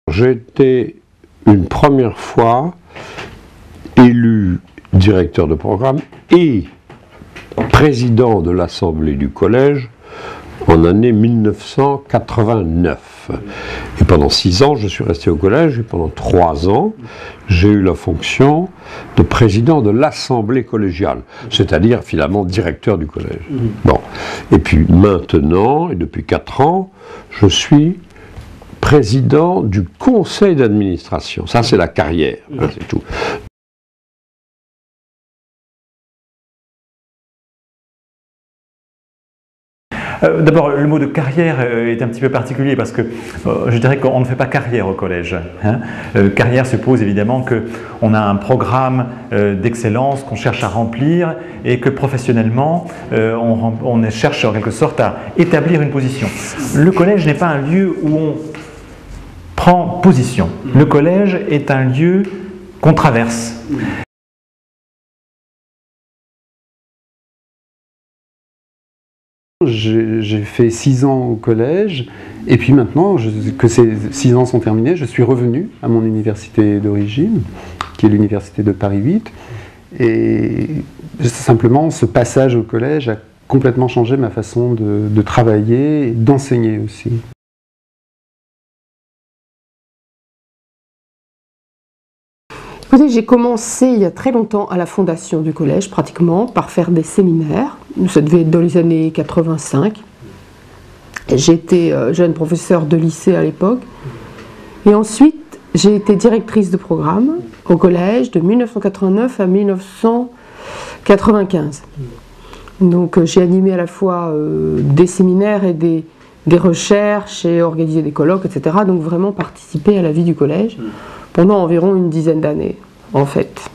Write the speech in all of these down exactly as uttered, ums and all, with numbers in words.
J'ai été une première fois élu directeur de programme et président de l'Assemblée du Collège en année mille neuf cent quatre-vingt-neuf. Et pendant six ans, je suis resté au Collège, et pendant trois ans, j'ai eu la fonction de président de l'Assemblée collégiale, c'est-à-dire finalement directeur du Collège. Bon. Et puis maintenant, et depuis quatre ans, je suis président du conseil d'administration. Ça, c'est la carrière, hein, c'est tout. Euh, D'abord, le mot de carrière est un petit peu particulier parce que euh, je dirais qu'on ne fait pas carrière au collège. Hein. Euh, carrière suppose évidemment qu'on a un programme euh, d'excellence qu'on cherche à remplir et que professionnellement euh, on, on cherche en quelque sorte à établir une position. Le collège n'est pas un lieu où on prend position. Le collège est un lieu qu'on traverse. J'ai fait six ans au collège, et puis maintenant je, que ces six ans sont terminés, je suis revenu à mon université d'origine, qui est l'université de Paris huit, et simplement ce passage au collège a complètement changé ma façon de, de travailler et d'enseigner aussi. J'ai commencé il y a très longtemps à la fondation du collège, pratiquement, par faire des séminaires. Ça devait être dans les années quatre-vingt-cinq. J'étais euh, jeune professeur de lycée à l'époque. Et ensuite, j'ai été directrice de programme au collège de mille neuf cent quatre-vingt-neuf à mille neuf cent quatre-vingt-quinze. Donc j'ai animé à la fois euh, des séminaires et des, des recherches et organisé des colloques, et cetera. Donc vraiment participé à la vie du collège pendant environ une dizaine d'années, en fait.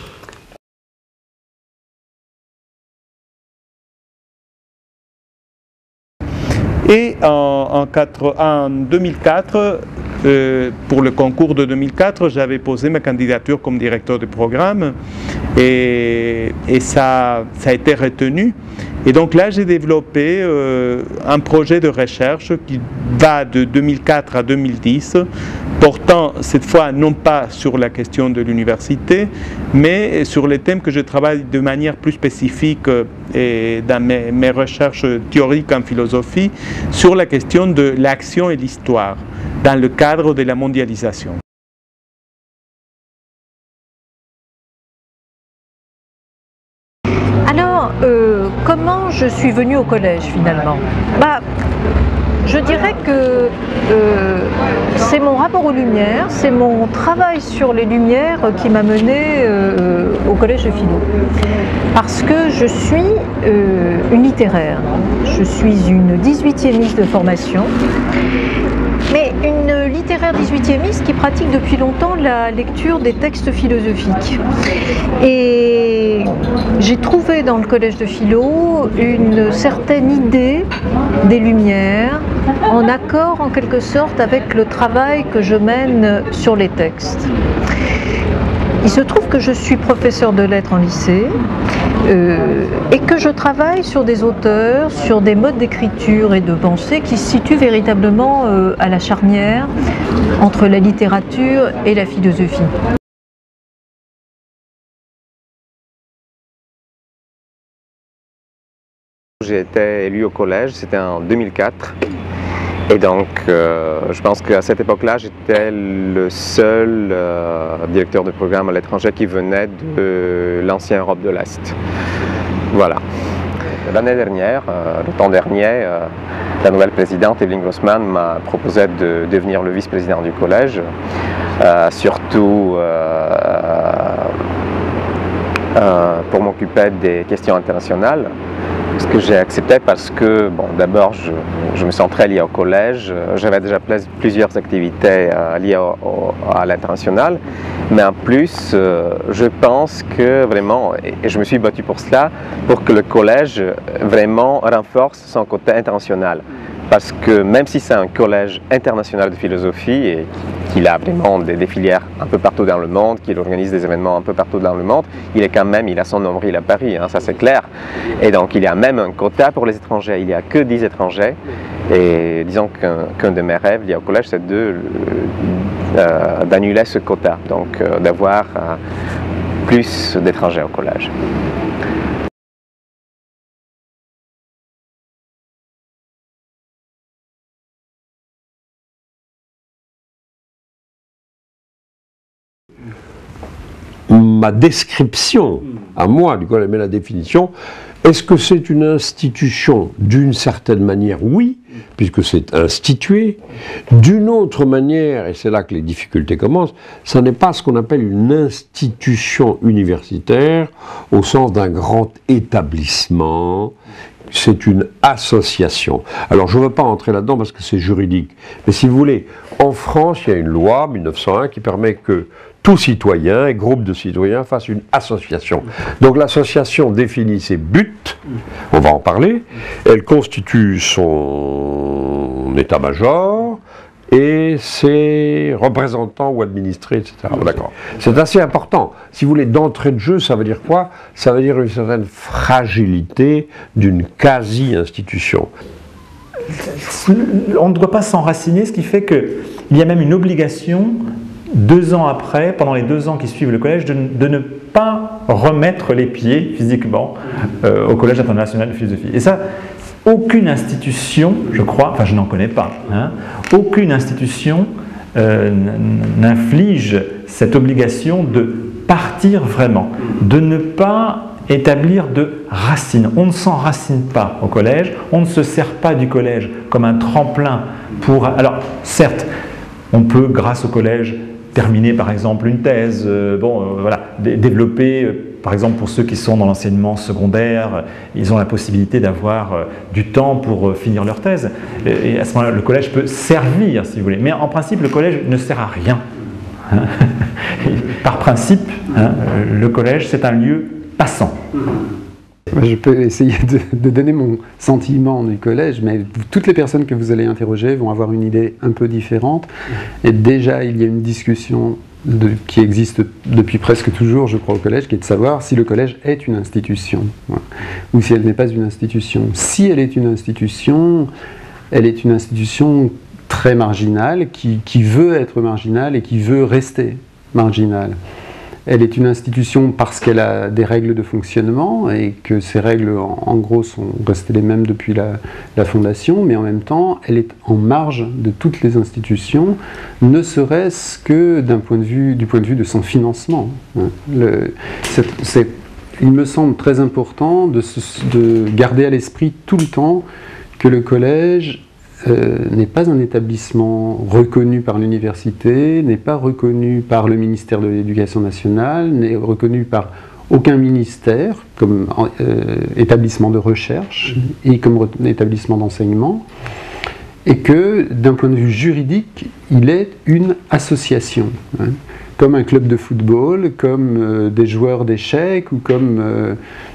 Et en, en, quatre, en deux mille quatre, euh, pour le concours de deux mille quatre, j'avais posé ma candidature comme directeur de programme et, et ça, ça a été retenu. Et donc là, j'ai développé euh, un projet de recherche qui va de deux mille quatre à deux mille dix, portant cette fois non pas sur la question de l'université, mais sur les thèmes que je travaille de manière plus spécifique et dans mes, mes recherches théoriques en philosophie, sur la question de l'action et l'histoire dans le cadre de la mondialisation. Alors, euh, comment je suis venue au collège finalement? Bah, je dirais que euh, c'est mon rapport aux Lumières, c'est mon travail sur les Lumières qui m'a menée euh, au collège de philo. Parce que je suis euh, une littéraire, je suis une dix-huitiémiste de formation, mais une littéraire dix-huitiémiste qui pratique depuis longtemps la lecture des textes philosophiques. Et j'ai trouvé dans le collège de philo une certaine idée des Lumières, en accord en quelque sorte avec le travail que je mène sur les textes. Il se trouve que je suis professeur de lettres en lycée euh, et que je travaille sur des auteurs, sur des modes d'écriture et de pensée qui se situent véritablement euh, à la charnière entre la littérature et la philosophie. J'ai été élu au collège, c'était en deux mille quatre. Et donc, euh, je pense qu'à cette époque-là, j'étais le seul euh, directeur de programme à l'étranger qui venait de l'ancienne Europe de l'Est. Voilà. L'année dernière, euh, le temps dernier, euh, la nouvelle présidente, Evelyne Grossman, m'a proposé de devenir le vice-président du collège, euh, surtout euh, euh, pour m'occuper des questions internationales. Ce que j'ai accepté parce que, bon, d'abord, je, je me sens très lié au collège. J'avais déjà plusieurs activités euh, liées au, au, à l'international. Mais en plus, euh, je pense que vraiment, et je me suis battu pour cela, pour que le collège vraiment renforce son côté international. Parce que même si c'est un collège international de philosophie et qu'il a vraiment des, des filières un peu partout dans le monde, qu'il organise des événements un peu partout dans le monde, il est quand même, il a son nombril à Paris, hein, ça c'est clair. Et donc il y a même un quota pour les étrangers, il n'y a que dix étrangers. Et disons qu'un qu'un de mes rêves liés au collège, c'est de, euh, d'annuler ce quota, donc euh, d'avoir euh, plus d'étrangers au collège. Ma description, à moi, du collège, mais la définition, est-ce que c'est une institution? D'une certaine manière, oui, puisque c'est institué. D'une autre manière, et c'est là que les difficultés commencent, ça n'est pas ce qu'on appelle une institution universitaire au sens d'un grand établissement. C'est une association. Alors je ne veux pas entrer là-dedans parce que c'est juridique, mais si vous voulez, en France, il y a une loi, mille neuf cent un, qui permet que tout citoyen et groupe de citoyens fassent une association. Donc l'association définit ses buts, on va en parler, elle constitue son état-major et ses représentants ou administrés, et cetera. D'accord. C'est assez important. Si vous voulez, d'entrée de jeu, ça veut dire quoi? Ça veut dire une certaine fragilité d'une quasi-institution. On ne doit pas s'enraciner, ce qui fait qu'il y a même une obligation, deux ans après, pendant les deux ans qui suivent le collège, de, de ne pas remettre les pieds physiquement euh, au Collège international de philosophie. Et ça, aucune institution, je crois, enfin je n'en connais pas, hein, aucune institution euh, n'inflige cette obligation de partir vraiment, de ne pas établir de racines. On ne s'enracine pas au collège, on ne se sert pas du collège comme un tremplin pour... Alors, certes, on peut, grâce au collège, terminer par exemple une thèse, euh, bon, euh, voilà, développer, euh, par exemple pour ceux qui sont dans l'enseignement secondaire, euh, ils ont la possibilité d'avoir euh, du temps pour euh, finir leur thèse. Et, et à ce moment-là, le collège peut servir, si vous voulez. Mais en principe, le collège ne sert à rien. Hein. Par principe, hein, le collège, c'est un lieu passant. Je peux essayer de, de donner mon sentiment du collège, mais toutes les personnes que vous allez interroger vont avoir une idée un peu différente. Et déjà, il y a une discussion de, qui existe depuis presque toujours, je crois, au collège, qui est de savoir si le collège est une institution, hein, ou si elle n'est pas une institution. Si elle est une institution, elle est une institution très marginale, qui, qui veut être marginale et qui veut rester marginale. Elle est une institution parce qu'elle a des règles de fonctionnement et que ces règles, en, en gros, sont restées les mêmes depuis la, la fondation, mais en même temps, elle est en marge de toutes les institutions, ne serait-ce que d'un point de vue, du point de vue de son financement. Le, c'est, c'est, il me semble très important de, se, de garder à l'esprit tout le temps que le collège Euh, n'est pas un établissement reconnu par l'université, n'est pas reconnu par le ministère de l'Éducation nationale, n'est reconnu par aucun ministère comme euh, établissement de recherche et comme établissement d'enseignement, et que d'un point de vue juridique, il est une association, hein, comme un club de football, comme euh, des joueurs d'échecs ou comme... Euh,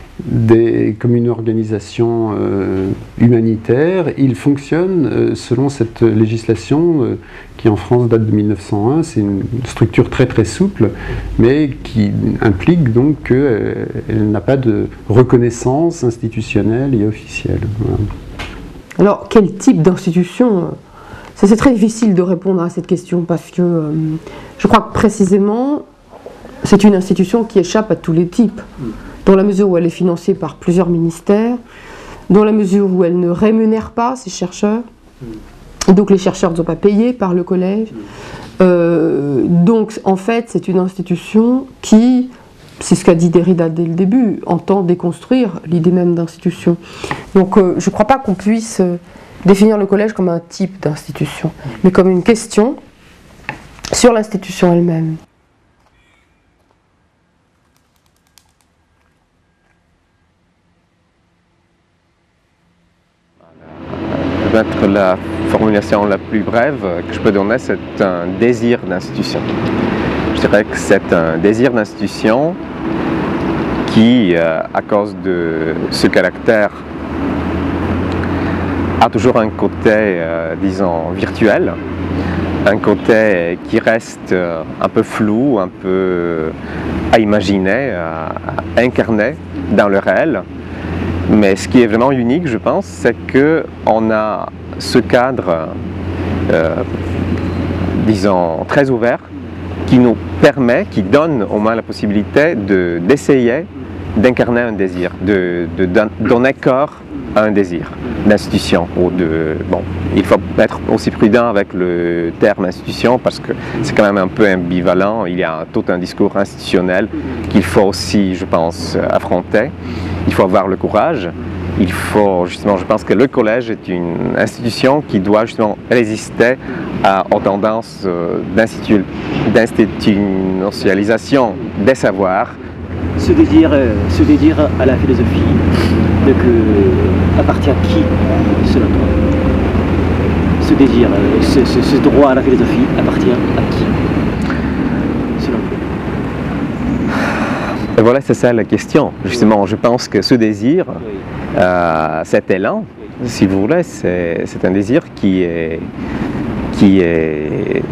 Des, comme une organisation euh, humanitaire. Il fonctionne euh, selon cette législation euh, qui en France date de mille neuf cent un. C'est une structure très très souple, mais qui implique donc qu'elle euh, n'a pas de reconnaissance institutionnelle et officielle. Voilà. Alors, quel type d'institution? Ça, c'est très difficile de répondre à cette question parce que euh, je crois que précisément, c'est une institution qui échappe à tous les types. Dans la mesure où elle est financée par plusieurs ministères, dans la mesure où elle ne rémunère pas ses chercheurs, et donc les chercheurs ne sont pas payés par le collège. Euh, donc en fait, c'est une institution qui, c'est ce qu'a dit Derrida dès le début, entend déconstruire l'idée même d'institution. Donc euh, je ne crois pas qu'on puisse euh, définir le collège comme un type d'institution, mais comme une question sur l'institution elle-même. Peut-être la formulation la plus brève que je peux donner, c'est un désir d'institution. Je dirais que c'est un désir d'institution qui, euh, à cause de ce caractère, a toujours un côté, euh, disons, virtuel, un côté qui reste un peu flou, un peu à imaginer, à incarner dans le réel. Mais ce qui est vraiment unique, je pense, c'est qu'on a ce cadre, euh, disons, très ouvert, qui nous permet, qui donne au moins la possibilité de, d'essayer d'incarner un désir, de, de donner corps à un désir d'institution. Ou de, bon, il faut être aussi prudent avec le terme institution parce que c'est quand même un peu ambivalent. Il y a tout un discours institutionnel qu'il faut aussi, je pense, affronter. Il faut avoir le courage. Il faut justement, je pense que le collège est une institution qui doit justement résister à, aux tendances d'institu, d'institutionnalisation des savoirs. Ce désir, ce désir à la philosophie, de que, appartient à qui, selon toi? Ce désir, ce, ce, ce droit à la philosophie appartient à qui, selon toi? Et voilà, c'est ça la question. Justement, je pense que ce désir, oui. euh, cet élan, oui. si vous voulez, c'est, c'est un désir qui est, qui est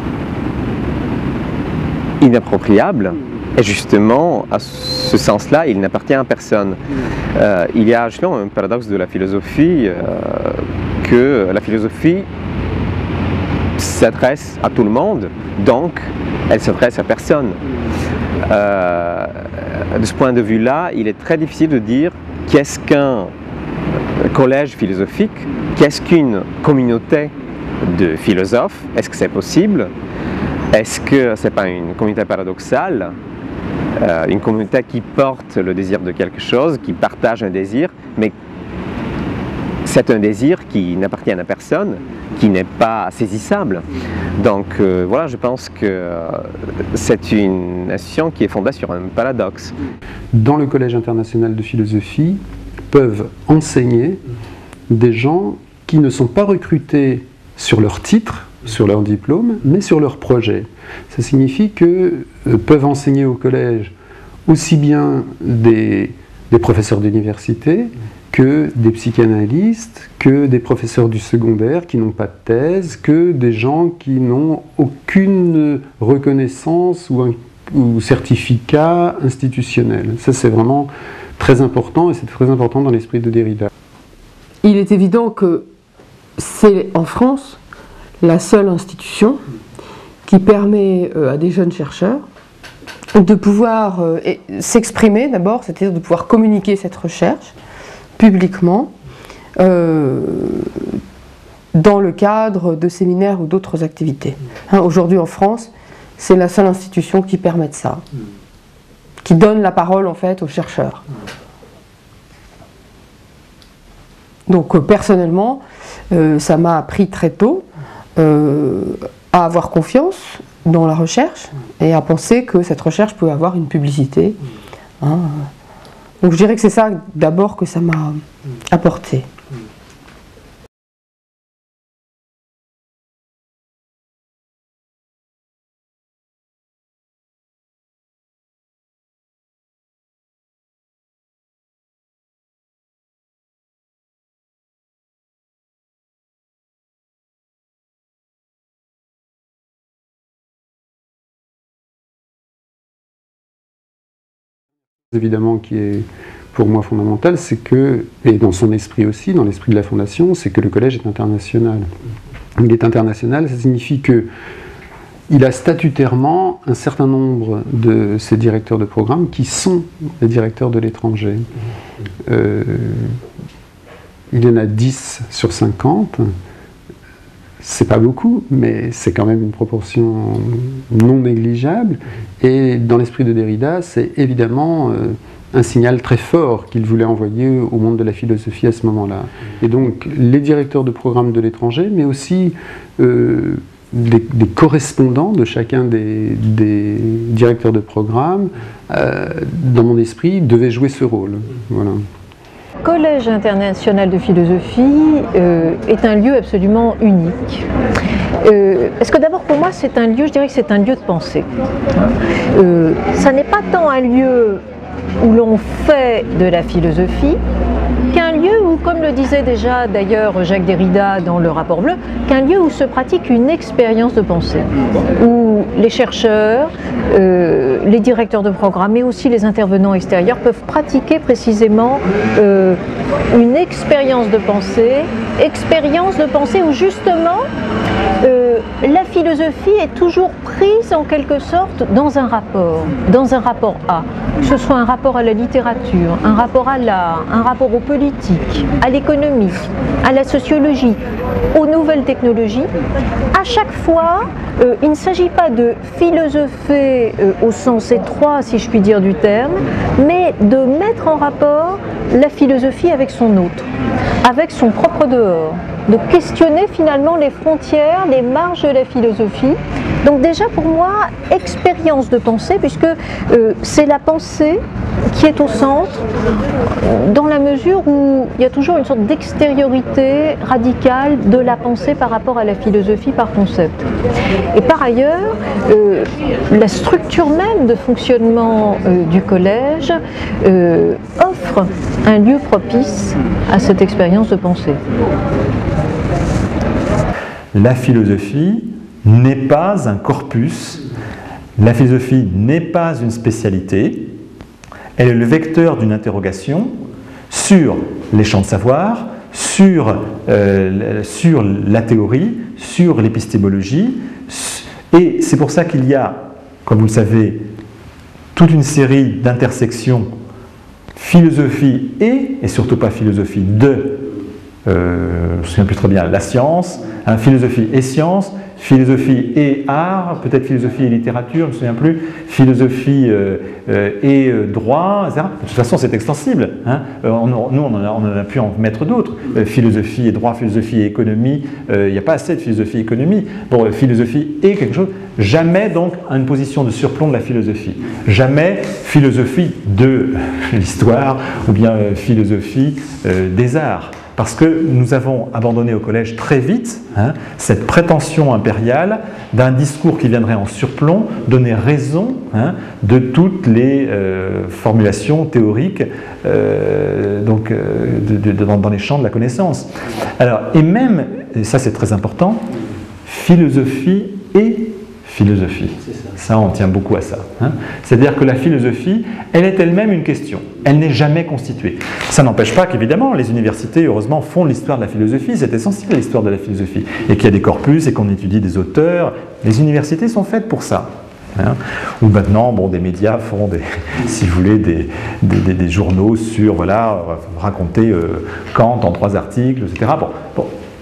inappropriable. Et justement, à ce sens-là, il n'appartient à personne. Euh, il y a justement un paradoxe de la philosophie, euh, que la philosophie s'adresse à tout le monde, donc elle s'adresse à personne. Euh, de ce point de vue-là, il est très difficile de dire qu'est-ce qu'un collège philosophique, qu'est-ce qu'une communauté de philosophes, est-ce que c'est possible? Est-ce que ce n'est pas une communauté paradoxale? Euh, une communauté qui porte le désir de quelque chose, qui partage un désir, mais c'est un désir qui n'appartient à personne, qui n'est pas saisissable. Donc euh, voilà, je pense que euh, c'est une institution qui est fondée sur un paradoxe. Dans le Collège international de philosophie, peuvent enseigner des gens qui ne sont pas recrutés sur leur titre, sur leur diplôme, mais sur leur projet. Ça signifie que euh, peuvent enseigner au collège aussi bien des, des professeurs d'université que des psychanalystes, que des professeurs du secondaire qui n'ont pas de thèse, que des gens qui n'ont aucune reconnaissance ou, un, ou certificat institutionnel. Ça, c'est vraiment très important et c'est très important dans l'esprit de Derrida. Il est évident que c'est en France la seule institution qui permet euh, à des jeunes chercheurs de pouvoir euh, s'exprimer d'abord, c'est-à-dire de pouvoir communiquer cette recherche publiquement euh, dans le cadre de séminaires ou d'autres activités. Hein, aujourd'hui en France, c'est la seule institution qui permet ça, qui donne la parole en fait aux chercheurs. Donc euh, personnellement, euh, ça m'a appris très tôt Euh, à avoir confiance dans la recherche et à penser que cette recherche peut avoir une publicité. Hein. Donc je dirais que c'est ça d'abord que ça m'a apporté. Évidemment qui est pour moi fondamental, c'est que, et dans son esprit aussi, dans l'esprit de la Fondation, c'est que le collège est international. Il est international, ça signifie que il a statutairement un certain nombre de ses directeurs de programme qui sont les directeurs de l'étranger. Euh, il y en a dix sur cinquante. C'est pas beaucoup, mais c'est quand même une proportion non négligeable. Et dans l'esprit de Derrida, c'est évidemment euh, un signal très fort qu'il voulait envoyer au monde de la philosophie à ce moment-là. Et donc, les directeurs de programme de l'étranger, mais aussi euh, des, des correspondants de chacun des, des directeurs de programme, euh, dans mon esprit, devaient jouer ce rôle. Voilà. Le Collège international de philosophie euh, est un lieu absolument unique. Euh, parce que d'abord pour moi c'est un lieu, je dirais que c'est un lieu de pensée. Euh, ça n'est pas tant un lieu où l'on fait de la philosophie qu'un lieu où, comme comme le disait déjà d'ailleurs Jacques Derrida dans le rapport bleu, qu'un lieu où se pratique une expérience de pensée, où les chercheurs, euh, les directeurs de programme, mais aussi les intervenants extérieurs peuvent pratiquer précisément euh, une expérience de pensée, expérience de pensée où justement euh, la philosophie est toujours prise en quelque sorte dans un rapport, dans un rapport à, que ce soit un rapport à la littérature, un rapport à l'art, un rapport aux politiques, à l'économie, à la sociologie, aux nouvelles technologies. À chaque fois, euh, il ne s'agit pas de philosopher euh, au sens étroit, si je puis dire, du terme, mais de mettre en rapport la philosophie avec son autre, avec son propre dehors, de questionner finalement les frontières, les marges de la philosophie. Donc déjà pour moi, expérience de pensée, puisque euh, c'est la pensée qui est au centre, dans la mesure où il y a toujours une sorte d'extériorité radicale de la pensée par rapport à la philosophie par concept. Et par ailleurs, euh, la structure même de fonctionnement euh, du collège euh, offre un lieu propice à cette expérience de pensée. La philosophie n'est pas un corpus, la philosophie n'est pas une spécialité, elle est le vecteur d'une interrogation sur les champs de savoir, sur, euh, sur la théorie, sur l'épistémologie, et c'est pour ça qu'il y a, comme vous le savez, toute une série d'intersections philosophie et, et surtout pas philosophie de, euh, je ne me souviens plus très bien, la science, hein, philosophie et science, philosophie et art, peut-être philosophie et littérature, je ne me souviens plus, philosophie euh, euh, et euh, droit, et cetera. De toute façon, c'est extensible. Hein. Euh, on, nous, on en, a, on en a pu en mettre d'autres. Euh, philosophie et droit, philosophie et économie, euh, il n'y a pas assez de philosophie et économie. Bon, euh, philosophie et quelque chose. Jamais donc une position de surplomb de la philosophie. Jamais philosophie de l'histoire ou bien euh, philosophie euh, des arts. Parce que nous avons abandonné au collège très vite hein, cette prétention impériale d'un discours qui viendrait en surplomb donner raison hein, de toutes les euh, formulations théoriques euh, donc, euh, de, de, dans, dans les champs de la connaissance. Alors, et même, et ça c'est très important, philosophie et philosophie. Ça, on tient beaucoup à ça. Hein. C'est-à-dire que la philosophie, elle est elle-même une question. Elle n'est jamais constituée. Ça n'empêche pas qu'évidemment, les universités, heureusement, font l'histoire de la philosophie. C'est essentiel, l'histoire de la philosophie. Et qu'il y a des corpus et qu'on étudie des auteurs. Les universités sont faites pour ça. Hein. Ou maintenant, bon, des médias font, des, si vous voulez, des, des, des, des journaux sur, voilà, raconter euh, Kant en trois articles, et cetera. Bon, bon.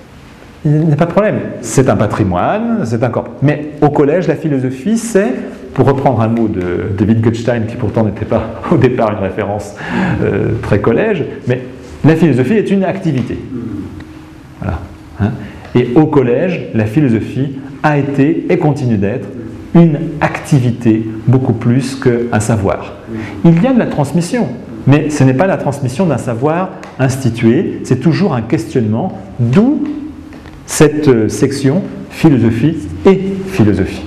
Il n'y a pas de problème, c'est un patrimoine, c'est un corps. Mais au collège, la philosophie, c'est, pour reprendre un mot de David Gottstein, qui pourtant n'était pas au départ une référence euh, très collège, mais la philosophie est une activité. Voilà. Hein. Et au collège, la philosophie a été et continue d'être une activité beaucoup plus qu'un savoir. Il y a de la transmission, mais ce n'est pas la transmission d'un savoir institué, c'est toujours un questionnement, d'où cette section philosophie et philosophie.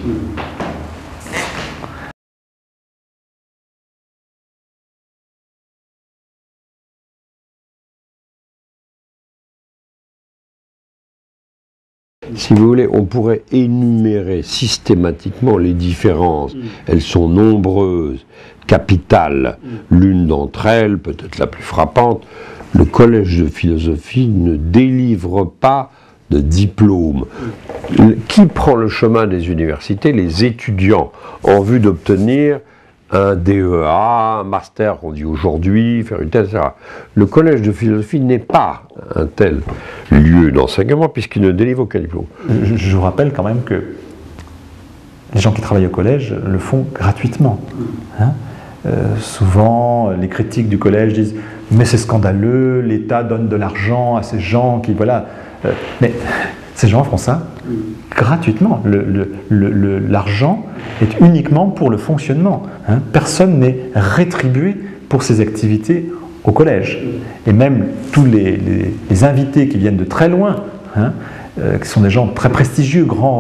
Si vous voulez, on pourrait énumérer systématiquement les différences. Elles sont nombreuses, capitales. L'une d'entre elles, peut-être la plus frappante, le collège de philosophie ne délivre pas de diplôme. Qui prend le chemin des universités? Les étudiants, en vue d'obtenir un D E A, un master, on dit aujourd'hui, faire une thèse, et cetera. Le collège de philosophie n'est pas un tel lieu d'enseignement puisqu'il ne délivre aucun diplôme. Je, je vous rappelle quand même que les gens qui travaillent au collège le font gratuitement. Hein euh, souvent, les critiques du collège disent « mais c'est scandaleux, l'État donne de l'argent à ces gens qui… voilà ». Euh, mais ces gens font ça gratuitement. L'argent est uniquement pour le fonctionnement. Hein. Personne n'est rétribué pour ses activités au collège. Et même tous les, les, les invités qui viennent de très loin, hein, euh, qui sont des gens très prestigieux, grands,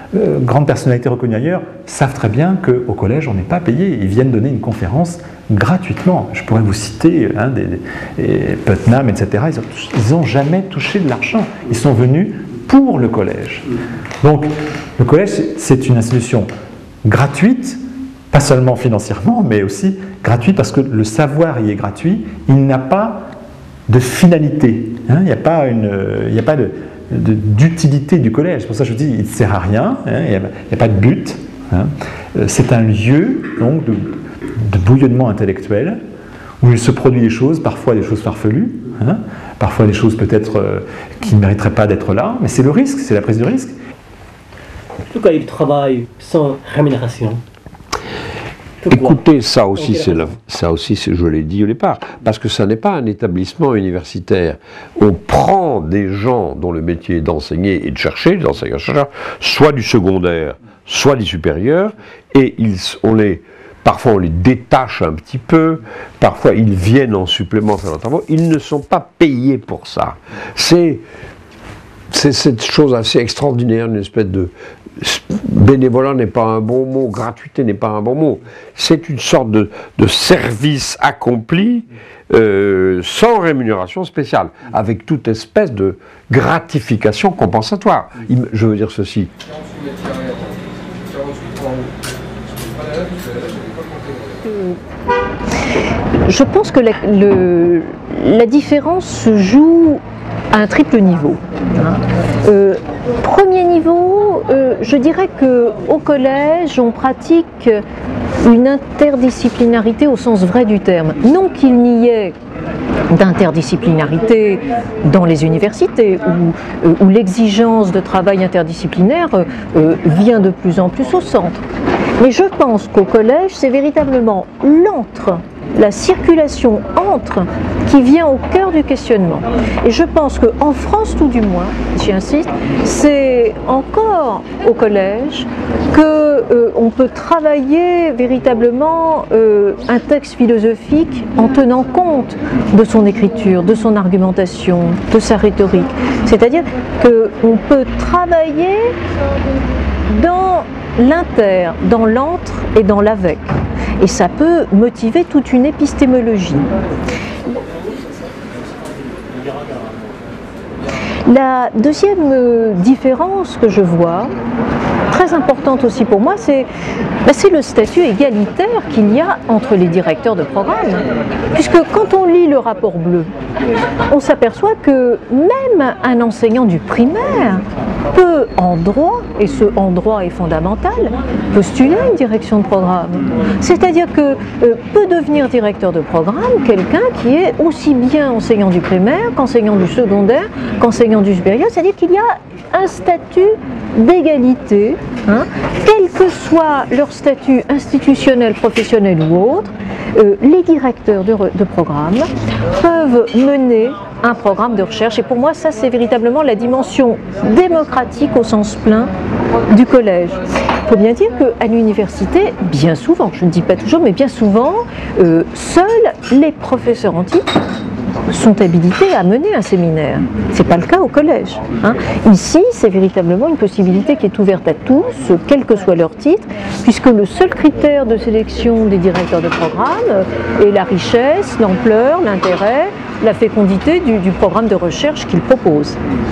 euh, grandes personnalités reconnues ailleurs savent très bien qu'au collège, on n'est pas payé. Ils viennent donner une conférence gratuitement. Je pourrais vous citer hein, des, des Putnam, et cetera. Ils n'ont jamais touché de l'argent. Ils sont venus pour le collège. Donc, le collège, c'est une institution gratuite, pas seulement financièrement, mais aussi gratuite parce que le savoir y est gratuit. Il n'a pas de finalité. Hein, il n'y a pas, une, il n'y a pas de, de, d'utilité du collège. C'est pour ça que je dis il ne sert à rien. Hein, il n'y a, a pas de but. Hein. C'est un lieu donc, de, de bouillonnement intellectuel où il se produit des choses, parfois des choses farfelues, hein, parfois des choses peut-être euh, qui ne mériteraient pas d'être là, mais c'est le risque, c'est la prise de risque. En tout cas, il travaille sans rémunération. Écoutez, ça aussi, c'est la, ça aussi, c'est, je l'ai dit au départ, parce que ça n'est pas un établissement universitaire. On prend des gens dont le métier est d'enseigner et de chercher, d'enseignants-chercheurs, soit du secondaire, soit du supérieur, et ils, on les, parfois on les détache un petit peu, parfois ils viennent en supplément faire leurs travaux. Ils ne sont pas payés pour ça. C'est, c'est cette chose assez extraordinaire, une espèce de bénévolat n'est pas un bon mot, gratuité n'est pas un bon mot. C'est une sorte de, de service accompli euh, sans rémunération spéciale, avec toute espèce de gratification compensatoire. Je veux dire ceci. Je pense que la, le, la différence se joue à un triple niveau. Euh, premier niveau, euh, je dirais qu'au collège, on pratique une interdisciplinarité au sens vrai du terme. Non qu'il n'y ait d'interdisciplinarité dans les universités, où, euh, où l'exigence de travail interdisciplinaire euh, vient de plus en plus au centre. Mais je pense qu'au collège, c'est véritablement l'entre, la circulation entre, qui vient au cœur du questionnement. Et je pense qu'en France, tout du moins, j'y insiste, c'est encore au collège qu'on euh, peut travailler véritablement euh, un texte philosophique en tenant compte de son écriture, de son argumentation, de sa rhétorique. C'est-à-dire qu'on peut travailler dans l'inter, dans l'entre et dans l'avec. Et ça peut motiver toute une épistémologie. La deuxième différence que je vois, très importante aussi pour moi, c'est ben c'est le statut égalitaire qu'il y a entre les directeurs de programme. Puisque quand on lit le rapport bleu, on s'aperçoit que même un enseignant du primaire peut en droit, et ce en droit est fondamental, postuler une direction de programme. C'est-à-dire que euh, peut devenir directeur de programme quelqu'un qui est aussi bien enseignant du primaire qu'enseignant du secondaire, qu'enseignant du supérieur, c'est-à-dire qu'il y a un statut d'égalité, hein, quel que soit leur statut institutionnel, professionnel ou autre, euh, les directeurs de, de programme peuvent mener un programme de recherche. Et pour moi, ça, c'est véritablement la dimension démocratique au sens plein du collège. Il faut bien dire qu'à l'université, bien souvent, je ne dis pas toujours, mais bien souvent, euh, seuls les professeurs en titre sont habilités à mener un séminaire. Ce n'est pas le cas au collège. Hein. Ici, c'est véritablement une possibilité qui est ouverte à tous, quel que soit leur titre, puisque le seul critère de sélection des directeurs de programme est la richesse, l'ampleur, l'intérêt, la fécondité du, du programme de recherche qu'ils proposent.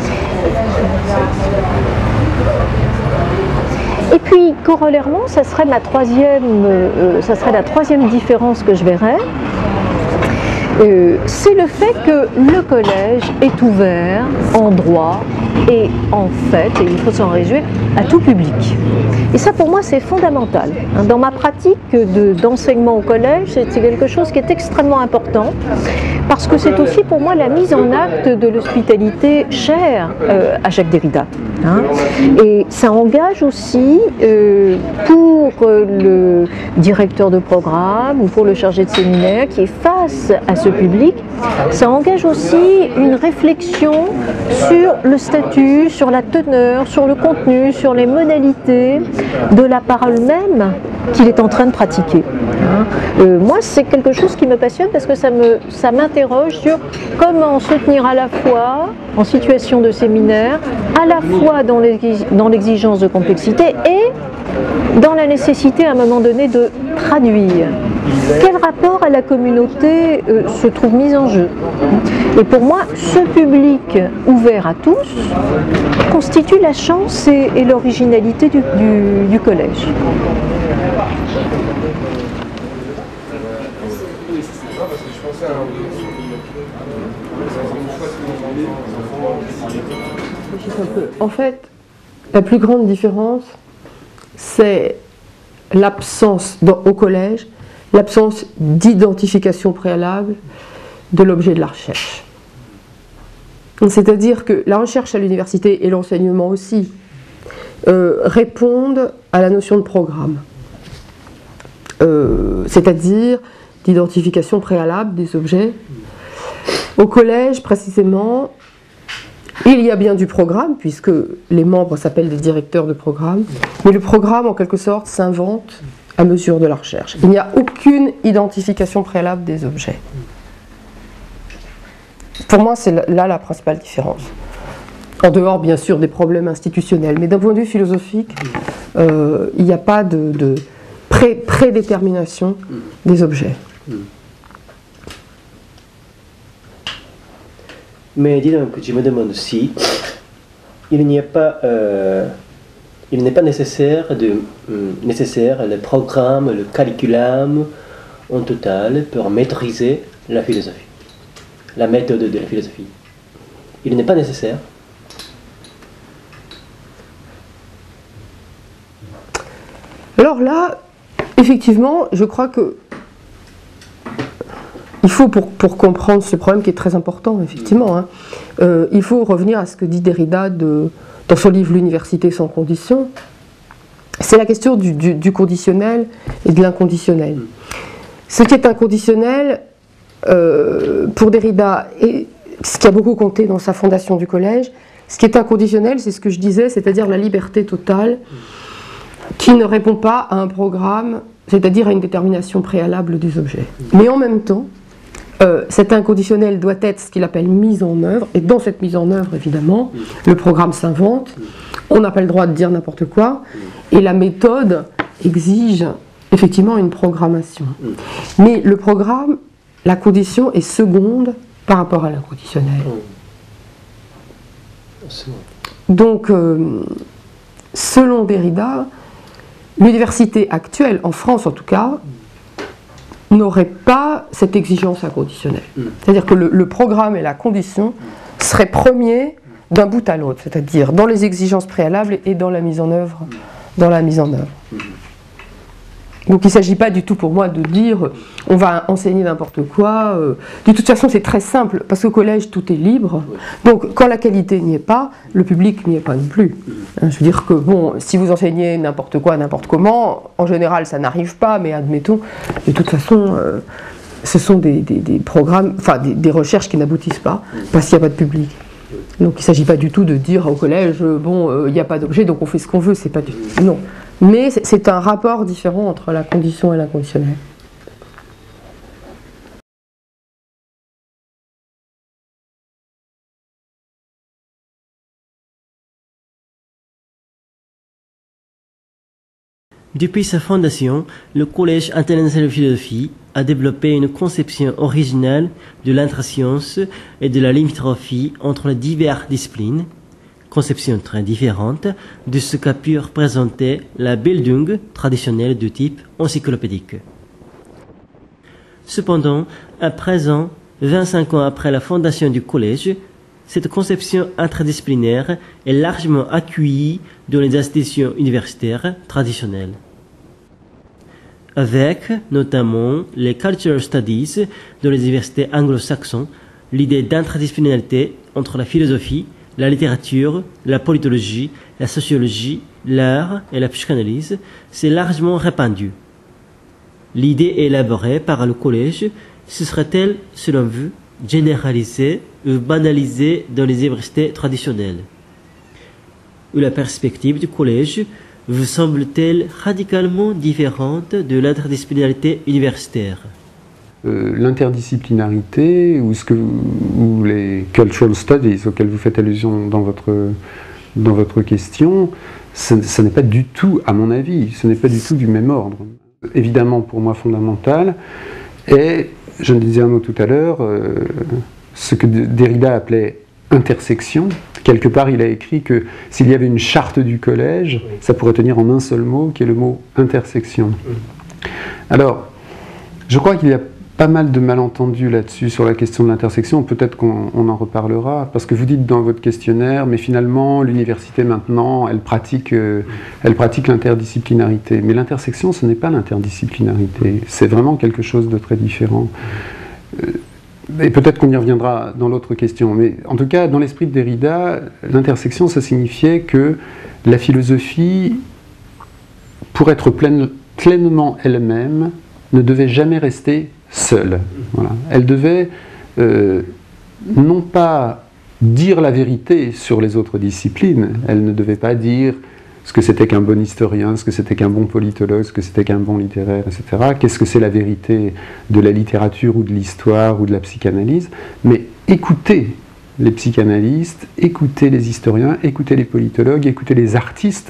Et puis, corollairement, ça serait, ma troisième, euh, ça serait la troisième différence que je verrais. Euh, c'est le fait que le collège est ouvert en droit et en fait, et il faut s'en réjouir, à tout public. Et ça pour moi c'est fondamental. Dans ma pratique de, d'enseignement au collège, c'est quelque chose qui est extrêmement important parce que c'est aussi pour moi la mise en acte de l'hospitalité chère euh, à Jacques Derrida. Hein. Et ça engage aussi euh, pour le directeur de programme ou pour le chargé de séminaire qui est face à ce public, ça engage aussi une réflexion sur le statut, sur la teneur, sur le contenu, sur les modalités de la parole même qu'il est en train de pratiquer. Hein. Euh, moi, c'est quelque chose qui me passionne parce que ça me, ça m'interroge sur comment se tenir à la fois en situation de séminaire, à la fois dans l'exigence de complexité et dans la nécessité à un moment donné de traduire. Quel rapport à la communauté euh, se trouve mis en jeu? Et pour moi, ce public ouvert à tous constitue la chance et, et l'originalité du, du, du collège. En fait, la plus grande différence, c'est l'absence au collège, l'absence d'identification préalable de l'objet de la recherche. C'est-à-dire que la recherche à l'université et l'enseignement aussi euh, répondent à la notion de programme, euh, c'est-à-dire d'identification préalable des objets. Au collège, précisément, il y a bien du programme, puisque les membres s'appellent des directeurs de programme, mais le programme, en quelque sorte, s'invente à mesure de la recherche. Il n'y a aucune identification préalable des objets. Pour moi, c'est là la principale différence. En dehors, bien sûr, des problèmes institutionnels. Mais d'un point de vue philosophique, euh, il n'y a pas de, de pré, prédétermination des objets. Mais dis donc, je me demande si il n'y a pas, euh, il n'est pas nécessaire de euh, nécessaire le programme, le curriculum en total pour maîtriser la philosophie, la méthode de la philosophie. Il n'est pas nécessaire. Alors là, effectivement, je crois que il faut, pour, pour comprendre ce problème qui est très important, effectivement, hein, euh, il faut revenir à ce que dit Derrida de, dans son livre « L'université sans condition ». C'est la question du, du, du conditionnel et de l'inconditionnel. Ce qui est inconditionnel, euh, pour Derrida, et ce qui a beaucoup compté dans sa fondation du collège, ce qui est inconditionnel, c'est ce que je disais, c'est-à-dire la liberté totale qui ne répond pas à un programme, c'est-à-dire à une détermination préalable des objets. Mais en même temps, Euh, cet inconditionnel doit être ce qu'il appelle mise en œuvre, et dans cette mise en œuvre, évidemment, le programme s'invente, on n'a pas le droit de dire n'importe quoi, et la méthode exige effectivement une programmation. Mais le programme, la condition est seconde par rapport à l'inconditionnel. Donc, euh, selon Derrida, l'université actuelle, en France en tout cas, n'aurait pas cette exigence inconditionnelle. Mm. C'est-à-dire que le, le programme et la condition seraient premiers d'un bout à l'autre, c'est-à-dire dans les exigences préalables et dans la mise en œuvre. Dans la mise en œuvre. Mm. Donc il ne s'agit pas du tout pour moi de dire on va enseigner n'importe quoi. De toute façon c'est très simple, parce qu'au collège tout est libre. Donc quand la qualité n'y est pas, le public n'y est pas non plus. Je veux dire que bon, si vous enseignez n'importe quoi, n'importe comment, en général ça n'arrive pas, mais admettons, de toute façon euh, ce sont des, des, des programmes, enfin des, des recherches qui n'aboutissent pas, parce qu'il n'y a pas de public. Donc il ne s'agit pas du tout de dire au collège, bon, il euh, n'y a pas d'objet, donc on fait ce qu'on veut, c'est pas du tout. Non. Mais c'est un rapport différent entre la condition et l'inconditionnel. Depuis sa fondation, le Collège international de philosophie a développé une conception originale de l'intrascience et de la limitrophie entre les diverses disciplines, conception très différente de ce qu'a pu représenter la Bildung traditionnelle de type encyclopédique. Cependant, à présent, vingt-cinq ans après la fondation du collège, cette conception interdisciplinaire est largement accueillie dans les institutions universitaires traditionnelles, avec notamment les Cultural Studies dans les universités anglo-saxons. L'idée d'interdisciplinarité entre la philosophie, la littérature, la politologie, la sociologie, l'art et la psychanalyse s'est largement répandue. L'idée élaborée par le collège se serait-elle, selon vous, généralisée ou banalisée dans les universités traditionnelles? Ou la perspective du collège vous semble-t-elle radicalement différente de l'interdisciplinarité universitaire? euh, L'interdisciplinarité ou, ce que, ou les cultural studies auxquels vous faites allusion dans votre, dans votre question, ce, ce n'est pas du tout, à mon avis, ce n'est pas du tout du même ordre. Évidemment, pour moi, fondamental est, je le disais un mot tout à l'heure, euh, ce que Derrida appelait intersection. Quelque part, il a écrit que s'il y avait une charte du collège, ça pourrait tenir en un seul mot, qui est le mot intersection. Alors, je crois qu'il y a pas mal de malentendus là-dessus, sur la question de l'intersection. Peut-être qu'on on en reparlera, parce que vous dites dans votre questionnaire, mais finalement, l'université maintenant, elle pratique, euh, elle pratique l'interdisciplinarité. Mais l'intersection, ce n'est pas l'interdisciplinarité. C'est vraiment quelque chose de très différent. Euh, Et peut-être qu'on y reviendra dans l'autre question, mais en tout cas, dans l'esprit de Derrida, l'intersection, ça signifiait que la philosophie, pour être pleine, pleinement elle-même, ne devait jamais rester seule. Voilà. Elle devait euh, non pas dire la vérité sur les autres disciplines, elle ne devait pas dire ce que c'était qu'un bon historien, ce que c'était qu'un bon politologue, ce que c'était qu'un bon littéraire, et cetera. Qu'est-ce que c'est la vérité de la littérature ou de l'histoire ou de la psychanalyse? Mais écoutez les psychanalystes, écoutez les historiens, écoutez les politologues, écoutez les artistes,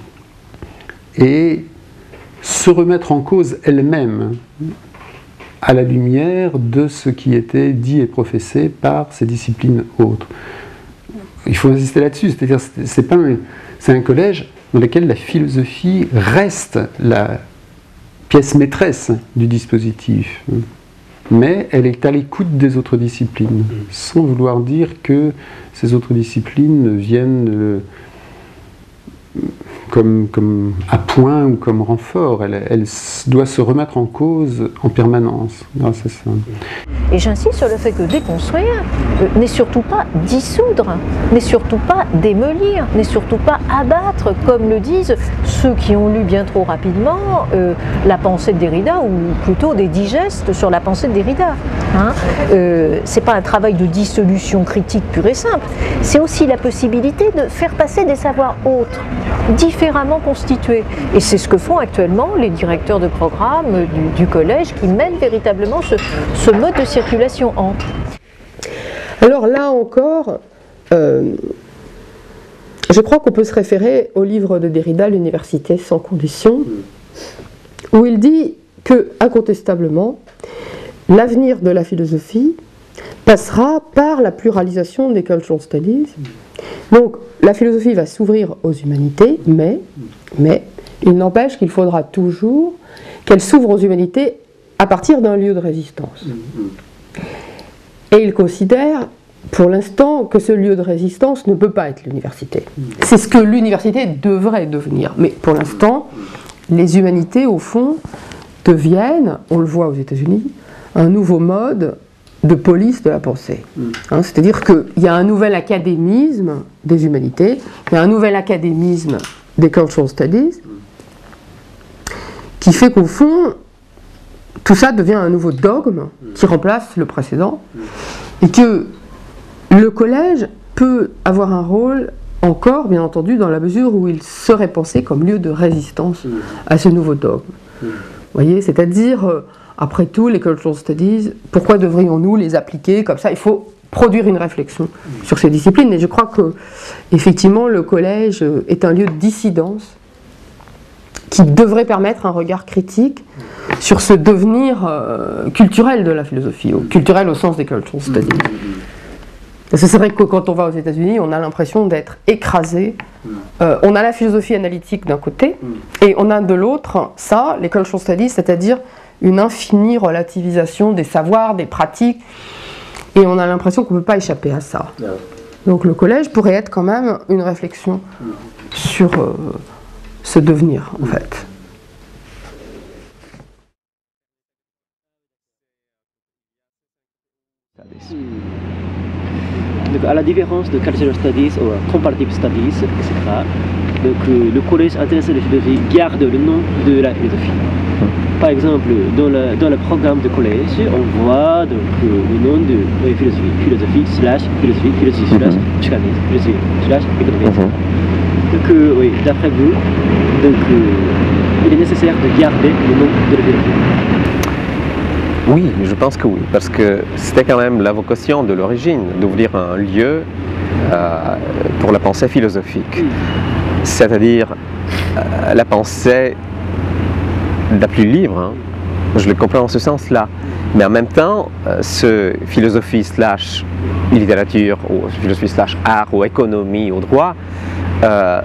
et se remettre en cause elle-même à la lumière de ce qui était dit et professé par ces disciplines autres. Il faut insister là-dessus, c'est-à-dire c'est pas un, c'est un collège dans lequel la philosophie reste la pièce maîtresse du dispositif, mais elle est à l'écoute des autres disciplines, sans vouloir dire que ces autres disciplines viennent euh, comme, comme à point ou comme renfort. Elle, elle doit se remettre en cause en permanence grâce à ça. Et j'insiste sur le fait que déconstruire euh, n'est surtout pas dissoudre, n'est surtout pas démolir, n'est surtout pas abattre, comme le disent ceux qui ont lu bien trop rapidement euh, la pensée de Derrida, ou plutôt des digestes sur la pensée de Derrida. Hein. Euh, c'est pas un travail de dissolution critique pure et simple, c'est aussi la possibilité de faire passer des savoirs autres, différemment constitués. Et c'est ce que font actuellement les directeurs de programme du, du collège, qui mènent véritablement ce, ce mode de circulation entre. Alors là encore, euh, je crois qu'on peut se référer au livre de Derrida, L'université sans condition, où il dit que, incontestablement, l'avenir de la philosophie passera par la pluralisation des cultural studies. Donc, la philosophie va s'ouvrir aux humanités, mais, mais il n'empêche qu'il faudra toujours qu'elle s'ouvre aux humanités à partir d'un lieu de résistance. Et il considère, pour l'instant, que ce lieu de résistance ne peut pas être l'université. C'est ce que l'université devrait devenir. Mais pour l'instant, les humanités, au fond, deviennent, on le voit aux États-Unis, un nouveau mode de police de la pensée. Hein, c'est-à-dire qu'il y a un nouvel académisme des humanités, il y a un nouvel académisme des cultural studies, qui fait qu'au fond, tout ça devient un nouveau dogme qui remplace le précédent, et que le collège peut avoir un rôle encore, bien entendu, dans la mesure où il serait pensé comme lieu de résistance à ce nouveau dogme. Vous voyez, c'est-à-dire, euh, après tout, les cultural studies, pourquoi devrions-nous les appliquer comme ça? Il faut produire une réflexion sur ces disciplines, et je crois que, effectivement, le collège est un lieu de dissidence qui devrait permettre un regard critique sur ce devenir euh, culturel de la philosophie, ou culturel au sens des cultural studies. Parce que c'est vrai que quand on va aux États-Unis, on a l'impression d'être écrasé. Euh, on a la philosophie analytique d'un côté, et on a de l'autre ça, les cultural studies, c'est-à-dire une infinie relativisation des savoirs, des pratiques, et on a l'impression qu'on ne peut pas échapper à ça. Donc le collège pourrait être quand même une réflexion sur euh, ce devenir, en fait. Donc, à la différence de cultural studies ou comparative studies, et cetera, donc, euh, le collège intéressé de philosophie garde le nom de la philosophie. Par exemple, dans le, dans le programme de collège, on voit donc, euh, le nom de euh, philosophie, philosophie slash philosophie, philosophie slash psychanalyse, philosophie slash économie, et cetera. Donc, euh, oui, d'après vous, Donc, euh, il est nécessaire de garder le nom de la philosophie. Oui, je pense que oui, parce que c'était quand même la vocation de l'origine, d'ouvrir un lieu euh, pour la pensée philosophique. C'est-à-dire euh, la pensée la plus libre, hein. Je le comprends en ce sens-là. Mais en même temps, euh, ce philosophie slash littérature, ou philosophie slash art, ou économie, ou droit, euh,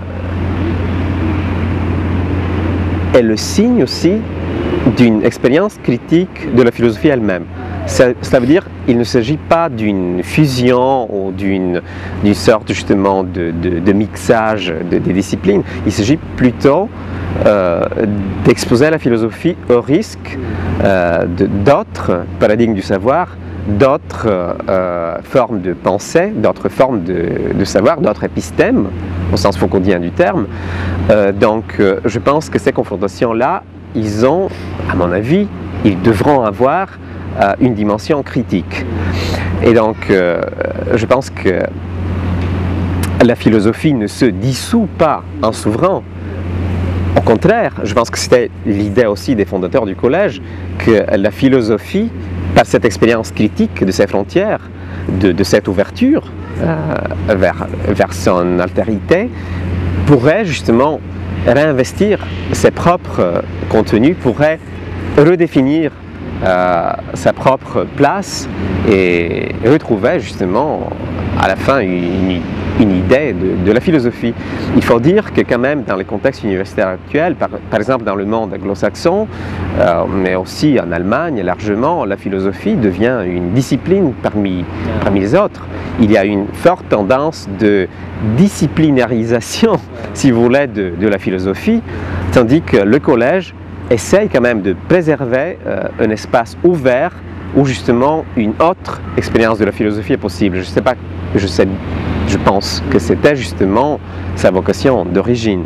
est le signe aussi d'une expérience critique de la philosophie elle-même. Ça, cela veut dire qu'il ne s'agit pas d'une fusion ou d'une sorte justement de, de, de mixage de, des disciplines. Il s'agit plutôt euh, d'exposer la philosophie au risque euh, d'autres paradigmes du savoir, d'autres euh, formes de pensée, d'autres formes de, de savoir, d'autres épistémes, au sens foucaultien du terme. Euh, donc euh, je pense que ces confrontations-là, ils ont, à mon avis, ils devront avoir euh, une dimension critique. Et donc, euh, je pense que la philosophie ne se dissout pas en s'ouvrant. Au contraire, je pense que c'était l'idée aussi des fondateurs du collège, que la philosophie, par cette expérience critique de ses frontières, de, de cette ouverture euh, vers, vers son altérité, pourrait justement réinvestir ses propres contenus, pourrait redéfinir euh, sa propre place et retrouver justement à la fin une, une idée de, de la philosophie. Il faut dire que quand même dans les contextes universitaires actuels, par, par exemple dans le monde anglo-saxon, euh, mais aussi en Allemagne largement, la philosophie devient une discipline parmi, parmi les autres. Il y a une forte tendance de disciplinarisation, si vous voulez, de, de la philosophie, tandis que le collège essaye quand même de préserver euh, un espace ouvert où justement une autre expérience de la philosophie est possible. Je sais pas, je sais, je pense que c'était justement sa vocation d'origine.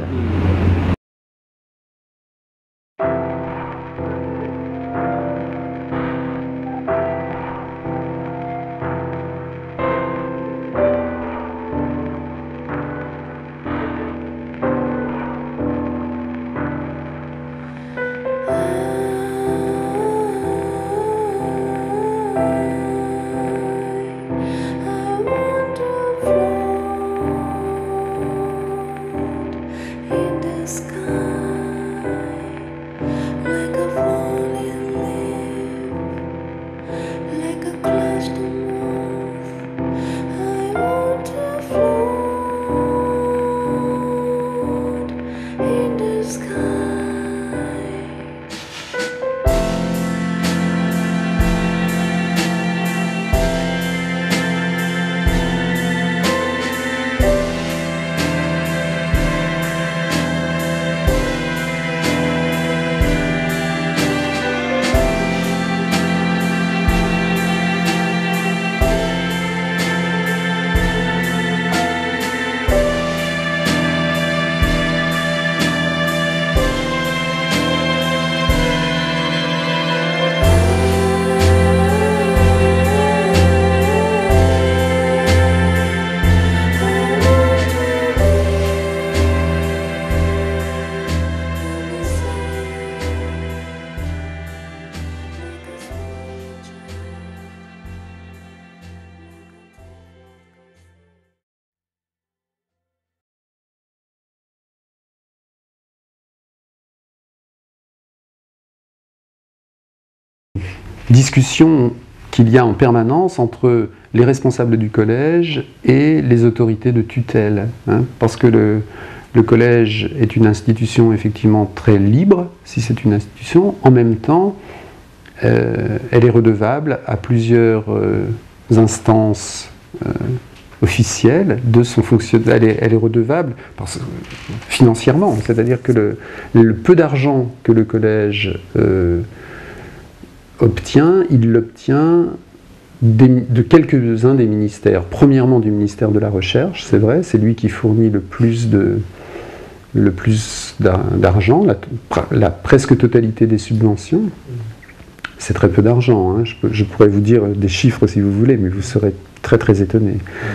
Discussion qu'il y a en permanence entre les responsables du collège et les autorités de tutelle, hein, parce que le, le collège est une institution effectivement très libre, si c'est une institution, en même temps euh, elle est redevable à plusieurs euh, instances euh, officielles de son fonctionnement. Elle est, elle est redevable parce, financièrement, c'est-à-dire que le, le peu d'argent que le collège euh, obtient, il l'obtient de quelques-uns des ministères. Premièrement du ministère de la Recherche, c'est vrai, c'est lui qui fournit le plus de le plus d'argent, la, la presque totalité des subventions. C'est très peu d'argent, hein. je, je pourrais vous dire des chiffres si vous voulez, mais vous serez très très étonné.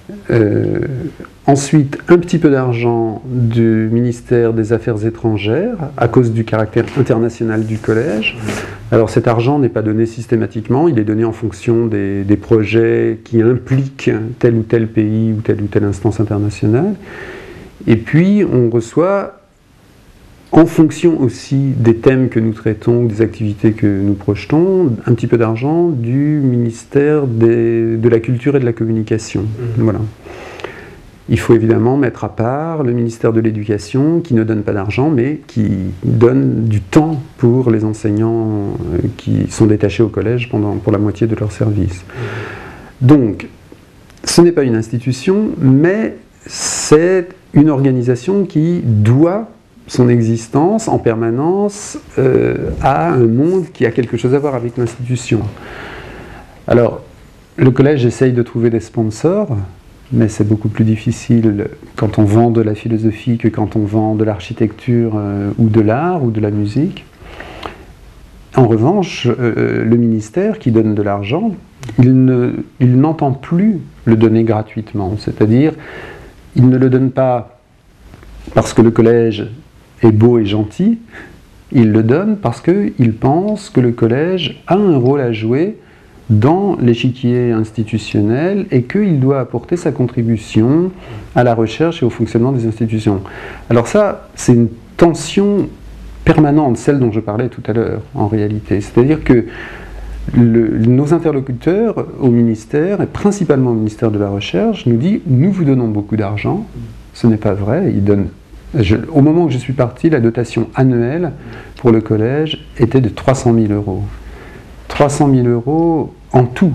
Euh, ensuite, un petit peu d'argent du ministère des Affaires étrangères, à cause du caractère international du collège. Alors cet argent n'est pas donné systématiquement, il est donné en fonction des, des projets qui impliquent tel ou tel pays ou telle ou telle instance internationale. Et puis, on reçoit, en fonction aussi des thèmes que nous traitons, des activités que nous projetons, un petit peu d'argent du ministère des, de la Culture et de la Communication. Mmh. Voilà. Il faut évidemment mettre à part le ministère de l'Éducation, qui ne donne pas d'argent, mais qui donne du temps pour les enseignants qui sont détachés au collège pendant, pour la moitié de leur service. Mmh. Donc, ce n'est pas une institution, mais c'est une organisation qui doit son existence en permanence euh, à un monde qui a quelque chose à voir avec l'institution. Alors, le collège essaye de trouver des sponsors, mais c'est beaucoup plus difficile quand on vend de la philosophie que quand on vend de l'architecture euh, ou de l'art ou de la musique. En revanche, euh, le ministère qui donne de l'argent, il ne, il n'entend plus le donner gratuitement, c'est-à-dire il ne le donne pas parce que le collège est beau et gentil, il le donne parce qu'il pense que le collège a un rôle à jouer dans l'échiquier institutionnel et qu'il doit apporter sa contribution à la recherche et au fonctionnement des institutions. Alors ça, c'est une tension permanente, celle dont je parlais tout à l'heure, en réalité. C'est-à-dire que le, nos interlocuteurs au ministère, et principalement au ministère de la Recherche, nous disent « nous vous donnons beaucoup d'argent ». Ce n'est pas vrai, ils donnent... Je, au moment où je suis parti, la dotation annuelle pour le collège était de trois cent mille euros. trois cent mille euros en tout.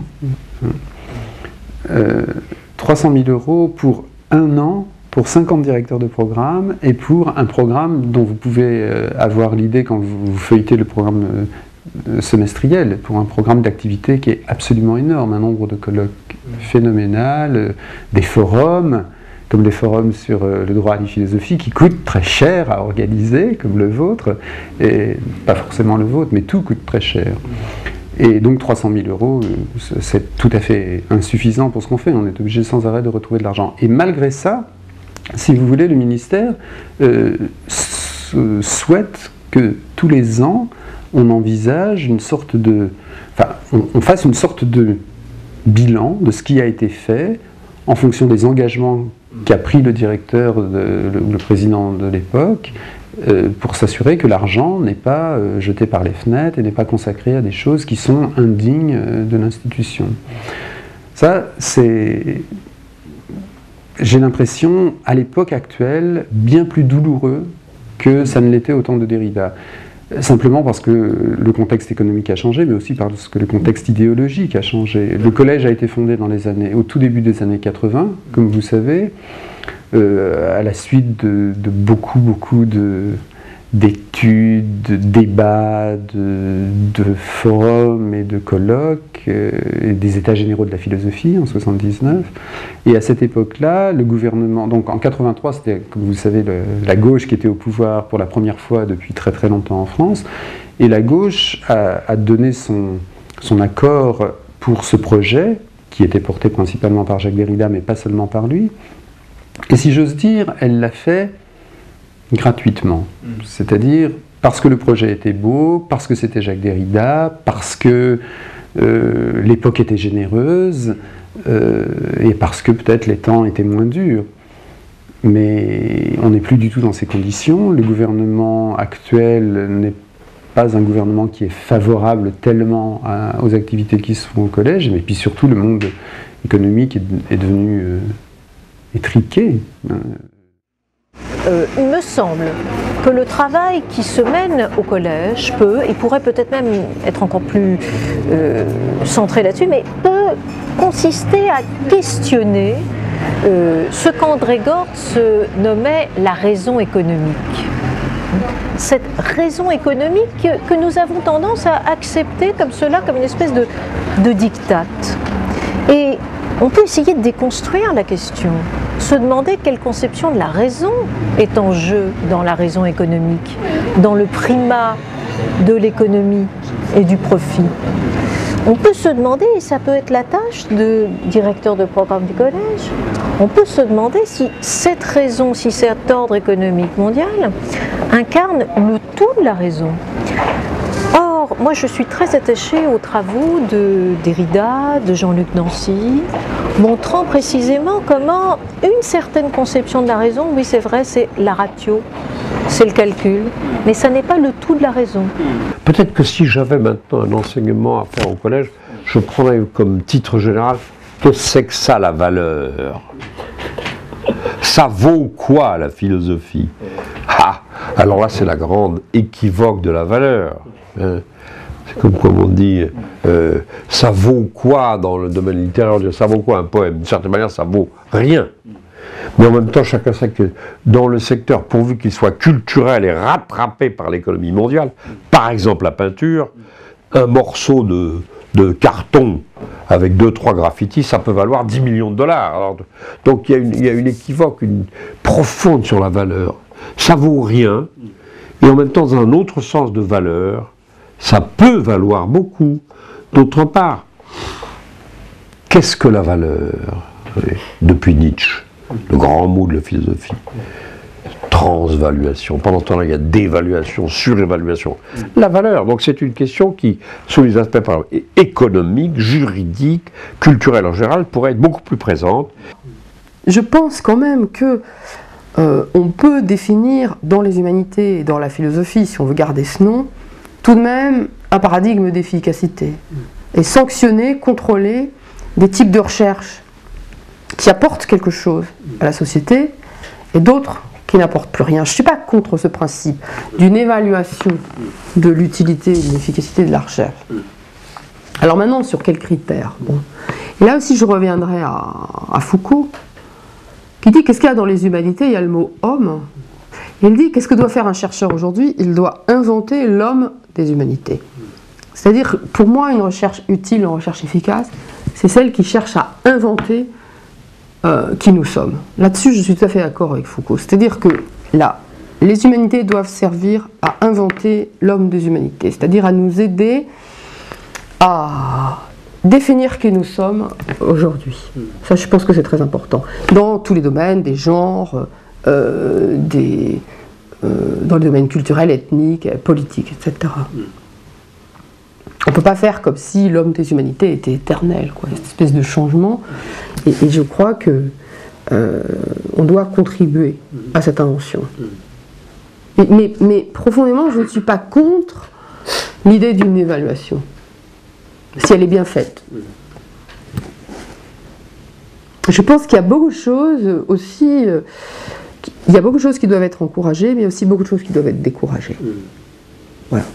Euh, trois cent mille euros pour un an, pour cinquante directeurs de programme, et pour un programme dont vous pouvez euh, avoir l'idée quand vous, vous feuilletez le programme euh, semestriel, pour un programme d'activité qui est absolument énorme, un nombre de colloques phénoménal, euh, des forums, comme les forums sur euh, le droit à la philosophie, qui coûtent très cher à organiser, comme le vôtre, et pas forcément le vôtre, mais tout coûte très cher. Et donc trois cent mille euros, c'est tout à fait insuffisant pour ce qu'on fait, on est obligé sans arrêt de retrouver de l'argent. Et malgré ça, si vous voulez, le ministère euh, souhaite que tous les ans, on envisage une sorte de... Enfin, on, on fasse une sorte de bilan de ce qui a été fait en fonction des engagements qu'a pris le directeur, de, le, le président de l'époque, euh, pour s'assurer que l'argent n'est pas euh, jeté par les fenêtres et n'est pas consacré à des choses qui sont indignes euh, de l'institution. Ça, c'est, j'ai l'impression, à l'époque actuelle, bien plus douloureux que ça ne l'était au temps de Derrida. Simplement parce que le contexte économique a changé, mais aussi parce que le contexte idéologique a changé. Le collège a été fondé dans les années, au tout début des années quatre-vingts, comme vous savez, euh, à la suite de, de beaucoup, beaucoup de, d'études, de débats, de, de forums et de colloques, euh, et des états généraux de la philosophie en soixante-dix-neuf. Et à cette époque-là, le gouvernement, donc en quatre-vingt-trois, c'était, comme vous savez, le, la gauche qui était au pouvoir pour la première fois depuis très très longtemps en France, et la gauche a, a donné son, son accord pour ce projet, qui était porté principalement par Jacques Derrida, mais pas seulement par lui. Et si j'ose dire, elle l'a fait gratuitement. Mmh. C'est-à-dire parce que le projet était beau, parce que c'était Jacques Derrida, parce que euh, l'époque était généreuse, euh, et parce que peut-être les temps étaient moins durs. Mais on n'est plus du tout dans ces conditions. Le gouvernement actuel n'est pas un gouvernement qui est favorable tellement à, aux activités qui se font au collège, mais puis surtout le monde économique est, est devenu euh, étriqué. Euh, il me semble que le travail qui se mène au collège peut, et pourrait peut-être même être encore plus euh, centré là-dessus, mais peut consister à questionner euh, ce qu'André Gortz nommait la raison économique. Cette raison économique que nous avons tendance à accepter comme cela, comme une espèce de, de diktat. Et on peut essayer de déconstruire la question, se demander quelle conception de la raison est en jeu dans la raison économique, dans le primat de l'économie et du profit. on peut se demander, et ça peut être la tâche de directeur de programme du collège, on peut se demander si cette raison, si cet ordre économique mondial incarne le tout de la raison. Or, moi je suis très attachée aux travaux de Derrida, de Jean-Luc Nancy, montrant précisément comment une certaine conception de la raison, oui c'est vrai, c'est la ratio, c'est le calcul, mais ça n'est pas le tout de la raison. Peut-être que si j'avais maintenant un enseignement à faire au collège, je prendrais comme titre général « Qu'est-ce que c'est que ça la valeur ?» Ça vaut quoi la philosophie? Ah, alors là c'est la grande équivoque de la valeur. Hein. C'est comme, comme on dit, euh, ça vaut quoi dans le domaine littéraire? Ça vaut quoi un poème? D'une certaine manière ça vaut rien. Mais en même temps, chacun sait que dans le secteur, pourvu qu'il soit culturel et rattrapé par l'économie mondiale, par exemple la peinture, un morceau de, de carton avec deux trois graffitis, ça peut valoir dix millions de dollars. Alors, donc il y, a une, il y a une équivoque une, profonde sur la valeur. Ça vaut rien, et en même temps, dans un autre sens de valeur, ça peut valoir beaucoup. D'autre part, qu'est-ce que la valeur? Depuis Nietzsche, le grand mot de la philosophie. Transvaluation. Pendant ce temps-là, il y a dévaluation, surévaluation. La valeur, donc c'est une question qui, sous les aspects par exemple, économiques, juridiques, culturels en général, pourrait être beaucoup plus présente. Je pense quand même que euh, on peut définir dans les humanités et dans la philosophie, si on veut garder ce nom, tout de même un paradigme d'efficacité. Et sanctionner, contrôler des types de recherche qui apportent quelque chose à la société et d'autres qui n'apportent plus rien. Je ne suis pas contre ce principe d'une évaluation de l'utilité et de l'efficacité de la recherche. Alors maintenant, sur quels critères? Bon. Et là aussi, je reviendrai à, à Foucault, qui dit qu'est-ce qu'il y a dans les humanités? Il y a le mot homme. Il dit qu'est-ce que doit faire un chercheur aujourd'hui? Il doit inventer l'homme des humanités. C'est-à-dire, pour moi, une recherche utile, une recherche efficace, c'est celle qui cherche à inventer euh, qui nous sommes. Là-dessus, je suis tout à fait d'accord avec Foucault. C'est-à-dire que là, les humanités doivent servir à inventer l'homme des humanités, c'est-à-dire à nous aider à définir qui nous sommes aujourd'hui. Ça, je pense que c'est très important. Dans tous les domaines, des genres, euh, des, euh, dans les domaines culturels, ethniques, politiques, et cetera. On ne peut pas faire comme si l'homme des humanités était éternel, quoi, cette espèce de changement. Et, et je crois que euh, on doit contribuer à cette invention. Mais, mais, mais profondément, je ne suis pas contre l'idée d'une évaluation, si elle est bien faite. Je pense qu'il y a beaucoup de choses aussi, euh, il y a beaucoup de choses qui doivent être encouragées, mais il y a aussi beaucoup de choses qui doivent être découragées. Voilà.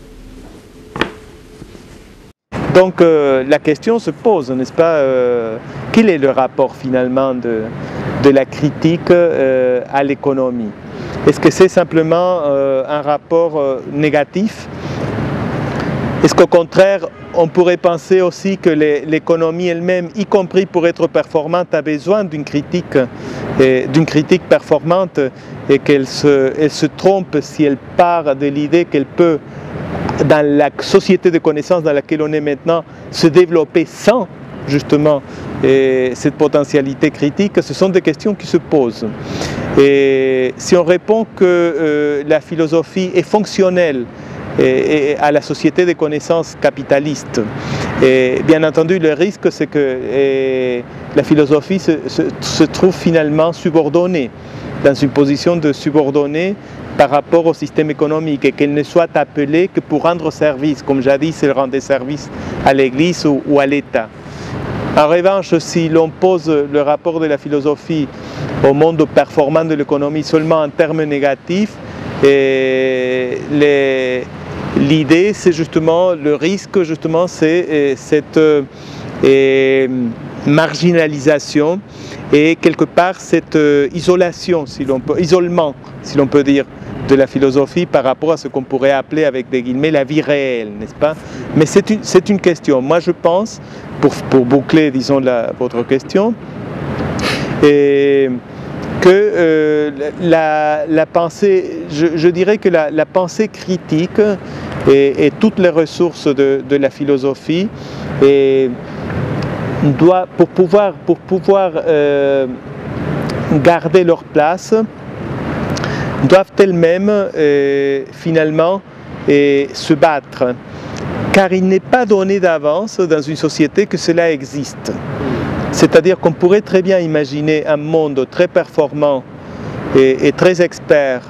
Donc euh, la question se pose, n'est-ce pas, euh, quel est le rapport finalement de, de la critique euh, à l'économie? Est-ce que c'est simplement euh, un rapport euh, négatif? Est-ce qu'au contraire, on pourrait penser aussi que l'économie elle-même, y compris pour être performante, a besoin d'une critique, d'une critique performante, et qu'elle se, elle se trompe si elle part de l'idée qu'elle peut, dans la société de connaissances dans laquelle on est maintenant, se développer sans justement et cette potentialité critique? Ce sont des questions qui se posent. Et si on répond que euh, la philosophie est fonctionnelle et, et à la société des connaissances capitaliste, et bien entendu le risque c'est que et, la philosophie se, se, se trouve finalement subordonnée, dans une position de subordonnée par rapport au système économique, et qu'elle ne soit appelée que pour rendre service, comme jadis elle rendait service à l'Église ou, ou à l'État. En revanche, si l'on pose le rapport de la philosophie au monde performant de l'économie seulement en termes négatifs, l'idée c'est justement, le risque justement c'est cette et, marginalisation et quelque part cette isolation, si l'on peut, isolement, si l'on peut dire, de la philosophie par rapport à ce qu'on pourrait appeler avec des guillemets la vie réelle, n'est-ce pas? Mais c'est une, c'est une question. Moi je pense, pour, pour boucler disons la, votre question, et que euh, la, la pensée, je, je dirais que la, la pensée critique et, et toutes les ressources de, de la philosophie. Et doit, pour pouvoir, pour pouvoir euh, garder leur place, doivent elles-mêmes euh, finalement euh, se battre. Car il n'est pas donné d'avance dans une société que cela existe. C'est-à-dire qu'on pourrait très bien imaginer un monde très performant et, et très expert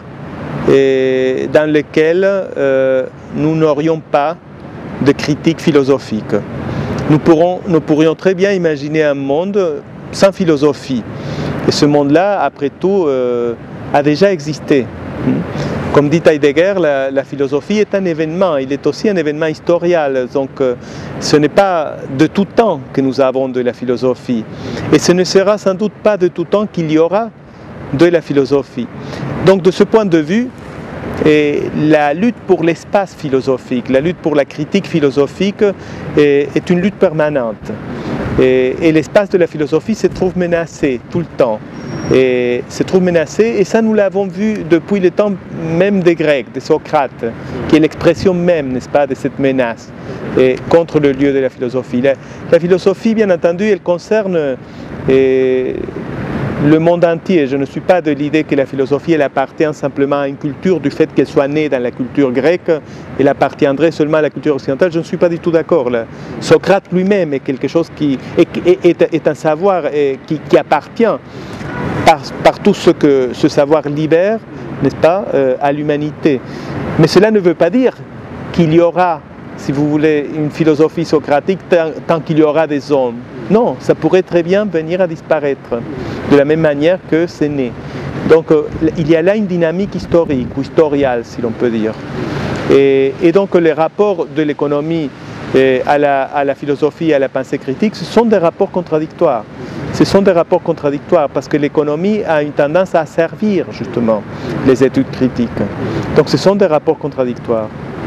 et dans lequel euh, nous n'aurions pas de critique philosophique. Nous, pourrons, nous pourrions très bien imaginer un monde sans philosophie. Et ce monde-là, après tout, euh, a déjà existé. Comme dit Heidegger, la, la philosophie est un événement, il est aussi un événement historial. Donc euh, ce n'est pas de tout temps que nous avons de la philosophie. Et ce ne sera sans doute pas de tout temps qu'il y aura de la philosophie. Donc de ce point de vue, et la lutte pour l'espace philosophique, la lutte pour la critique philosophique est, est une lutte permanente. Et, et l'espace de la philosophie se trouve menacé tout le temps. Et se trouve menacé, et ça nous l'avons vu depuis le temps même des Grecs, de Socrate, qui est l'expression même, n'est-ce pas, de cette menace et contre le lieu de la philosophie. La, la philosophie, bien entendu, elle concerne et, le monde entier. Je ne suis pas de l'idée que la philosophie elle appartient simplement à une culture, du fait qu'elle soit née dans la culture grecque, elle appartiendrait seulement à la culture occidentale. Je ne suis pas du tout d'accord. Socrate lui-même est quelque chose qui est, est, est un savoir et, qui, qui appartient par, par tout ce que ce savoir libère, n'est-ce pas, euh, à l'humanité. Mais cela ne veut pas dire qu'il y aura, si vous voulez, une philosophie socratique tant, tant qu'il y aura des hommes. Non, ça pourrait très bien venir à disparaître, de la même manière que c'est né. Donc euh, il y a là une dynamique historique, ou historiale, si l'on peut dire. Et, et donc les rapports de l'économie à la, à la philosophie, à la pensée critique, ce sont des rapports contradictoires. Ce sont des rapports contradictoires parce que l'économie a une tendance à servir justement les études critiques. Donc ce sont des rapports contradictoires.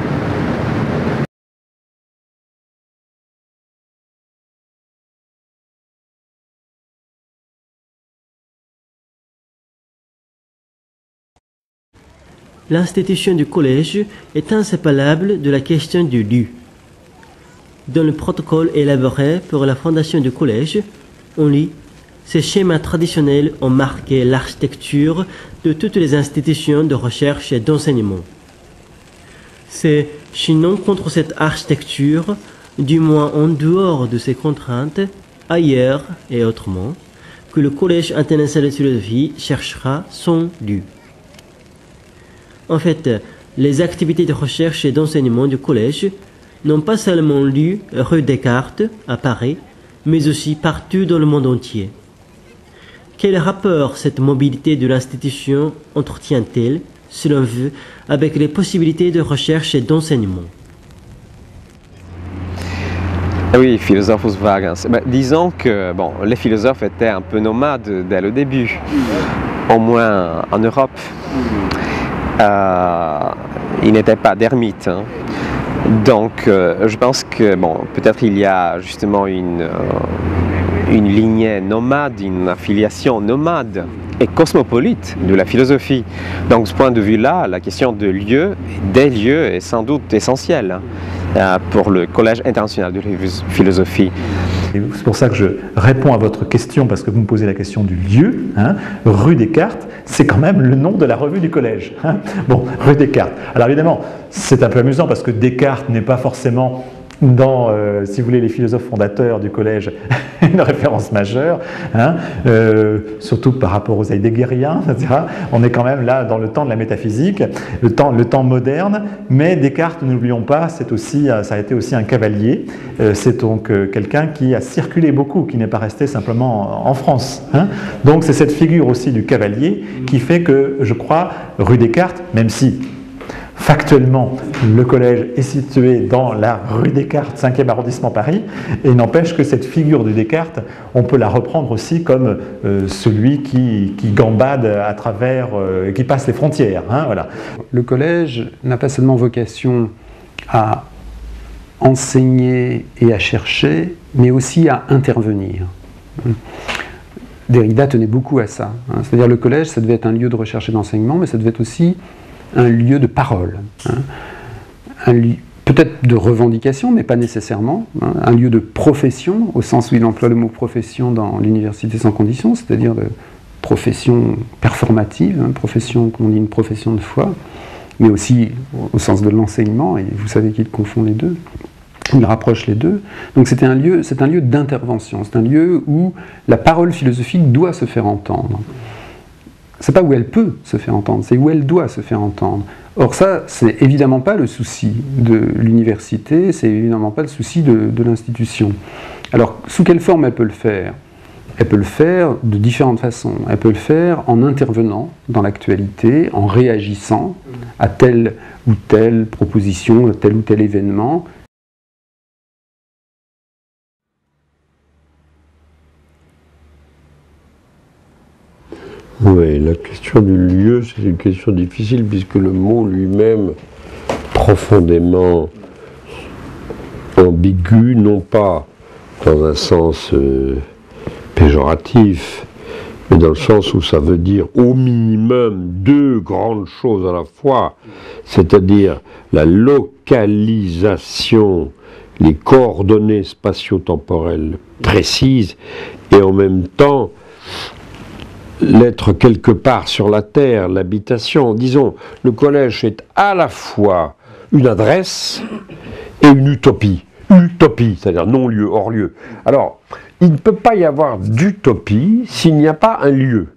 L'institution du collège est inséparable de la question du lieu. Dans le protocole élaboré pour la fondation du collège, on lit « Ces schémas traditionnels ont marqué l'architecture de toutes les institutions de recherche et d'enseignement. C'est sinon contre cette architecture, du moins en dehors de ses contraintes, ailleurs et autrement, que le Collège international de philosophie cherchera son lieu. » En fait, les activités de recherche et d'enseignement du collège n'ont pas seulement lieu rue Descartes, à Paris, mais aussi partout dans le monde entier. Quel rapport cette mobilité de l'institution entretient-elle, selon vous, avec les possibilités de recherche et d'enseignement? Oui, Philosophus vagans. Ben, disons que bon, les philosophes étaient un peu nomades dès le début, au moins en Europe. Euh, ils n'étaient pas d'ermites. Hein. Donc, euh, je pense que, bon, peut-être il y a justement une, euh, une lignée nomade, une affiliation nomade et cosmopolite de la philosophie. Donc, de ce point de vue-là, la question de lieu, des lieux, est sans doute essentielle hein, euh, pour le Collège international de philosophie. C'est pour ça que je réponds à votre question, parce que vous me posez la question du lieu. Hein. Rue Descartes, c'est quand même le nom de la revue du collège. Hein. Bon, rue Descartes. Alors évidemment, c'est un peu amusant parce que Descartes n'est pas forcément dans, euh, si vous voulez, les philosophes fondateurs du collège, une référence majeure, hein, euh, surtout par rapport aux heideggeriens, et cetera. On est quand même là dans le temps de la métaphysique, le temps, le temps moderne, mais Descartes, n'oublions pas, c'est aussi, ça a été aussi un cavalier, euh, c'est donc euh, quelqu'un qui a circulé beaucoup, qui n'est pas resté simplement en France. Hein. Donc c'est cette figure aussi du cavalier qui fait que, je crois, rue Descartes, même si factuellement, le collège est situé dans la rue Descartes, cinquième arrondissement Paris, et n'empêche que cette figure de Descartes, on peut la reprendre aussi comme euh, celui qui, qui gambade à travers, euh, qui passe les frontières. Hein, voilà. Le collège n'a pas seulement vocation à enseigner et à chercher, mais aussi à intervenir. Derrida tenait beaucoup à ça. Hein. C'est-à-dire le collège, ça devait être un lieu de recherche et d'enseignement, mais ça devait être aussi un lieu de parole. Hein. un lieu peut-être de revendication, mais pas nécessairement, hein, un lieu de profession, au sens où il emploie le mot profession dans l'université sans condition, c'est-à-dire de profession performative, hein, profession, comme on dit, une profession de foi, mais aussi au sens de l'enseignement, et vous savez qu'il confond les deux, il rapproche les deux. Donc c'est un lieu, c'est un lieu d'intervention, c'est un lieu où la parole philosophique doit se faire entendre. C'est pas où elle peut se faire entendre, c'est où elle doit se faire entendre. Or ça, c'est évidemment pas le souci de l'université, c'est évidemment pas le souci de, de l'institution. Alors, sous quelle forme elle peut le faire? Elle peut le faire de différentes façons. Elle peut le faire en intervenant dans l'actualité, en réagissant à telle ou telle proposition, à tel ou tel événement. Oui, la question du lieu, c'est une question difficile puisque le mot lui-même, profondément ambigu, non pas dans un sens euh, péjoratif, mais dans le sens où ça veut dire au minimum deux grandes choses à la fois, c'est-à-dire la localisation, les coordonnées spatio-temporelles précises, et en même temps l'être quelque part sur la terre, l'habitation. Disons, le collège est à la fois une adresse et une utopie. Utopie, c'est-à-dire non-lieu, hors-lieu. Alors, il ne peut pas y avoir d'utopie s'il n'y a pas un lieu.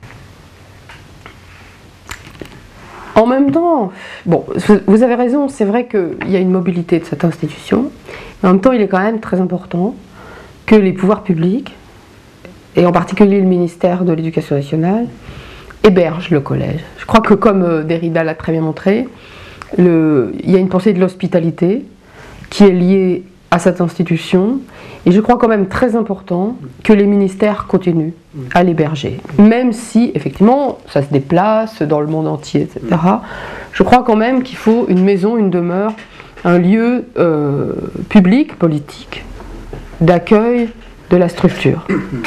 En même temps, bon, vous avez raison, c'est vrai qu'il y a une mobilité de cette institution, mais en même temps, il est quand même très important que les pouvoirs publics, et en particulier le ministère de l'Éducation nationale, héberge le collège. Je crois que comme Derrida l'a très bien montré, le, il y a une pensée de l'hospitalité qui est liée à cette institution, et je crois quand même très important que les ministères continuent à l'héberger. Même si, effectivement, ça se déplace dans le monde entier, et cetera. Je crois quand même qu'il faut une maison, une demeure, un lieu euh, public, politique, d'accueil de la structure.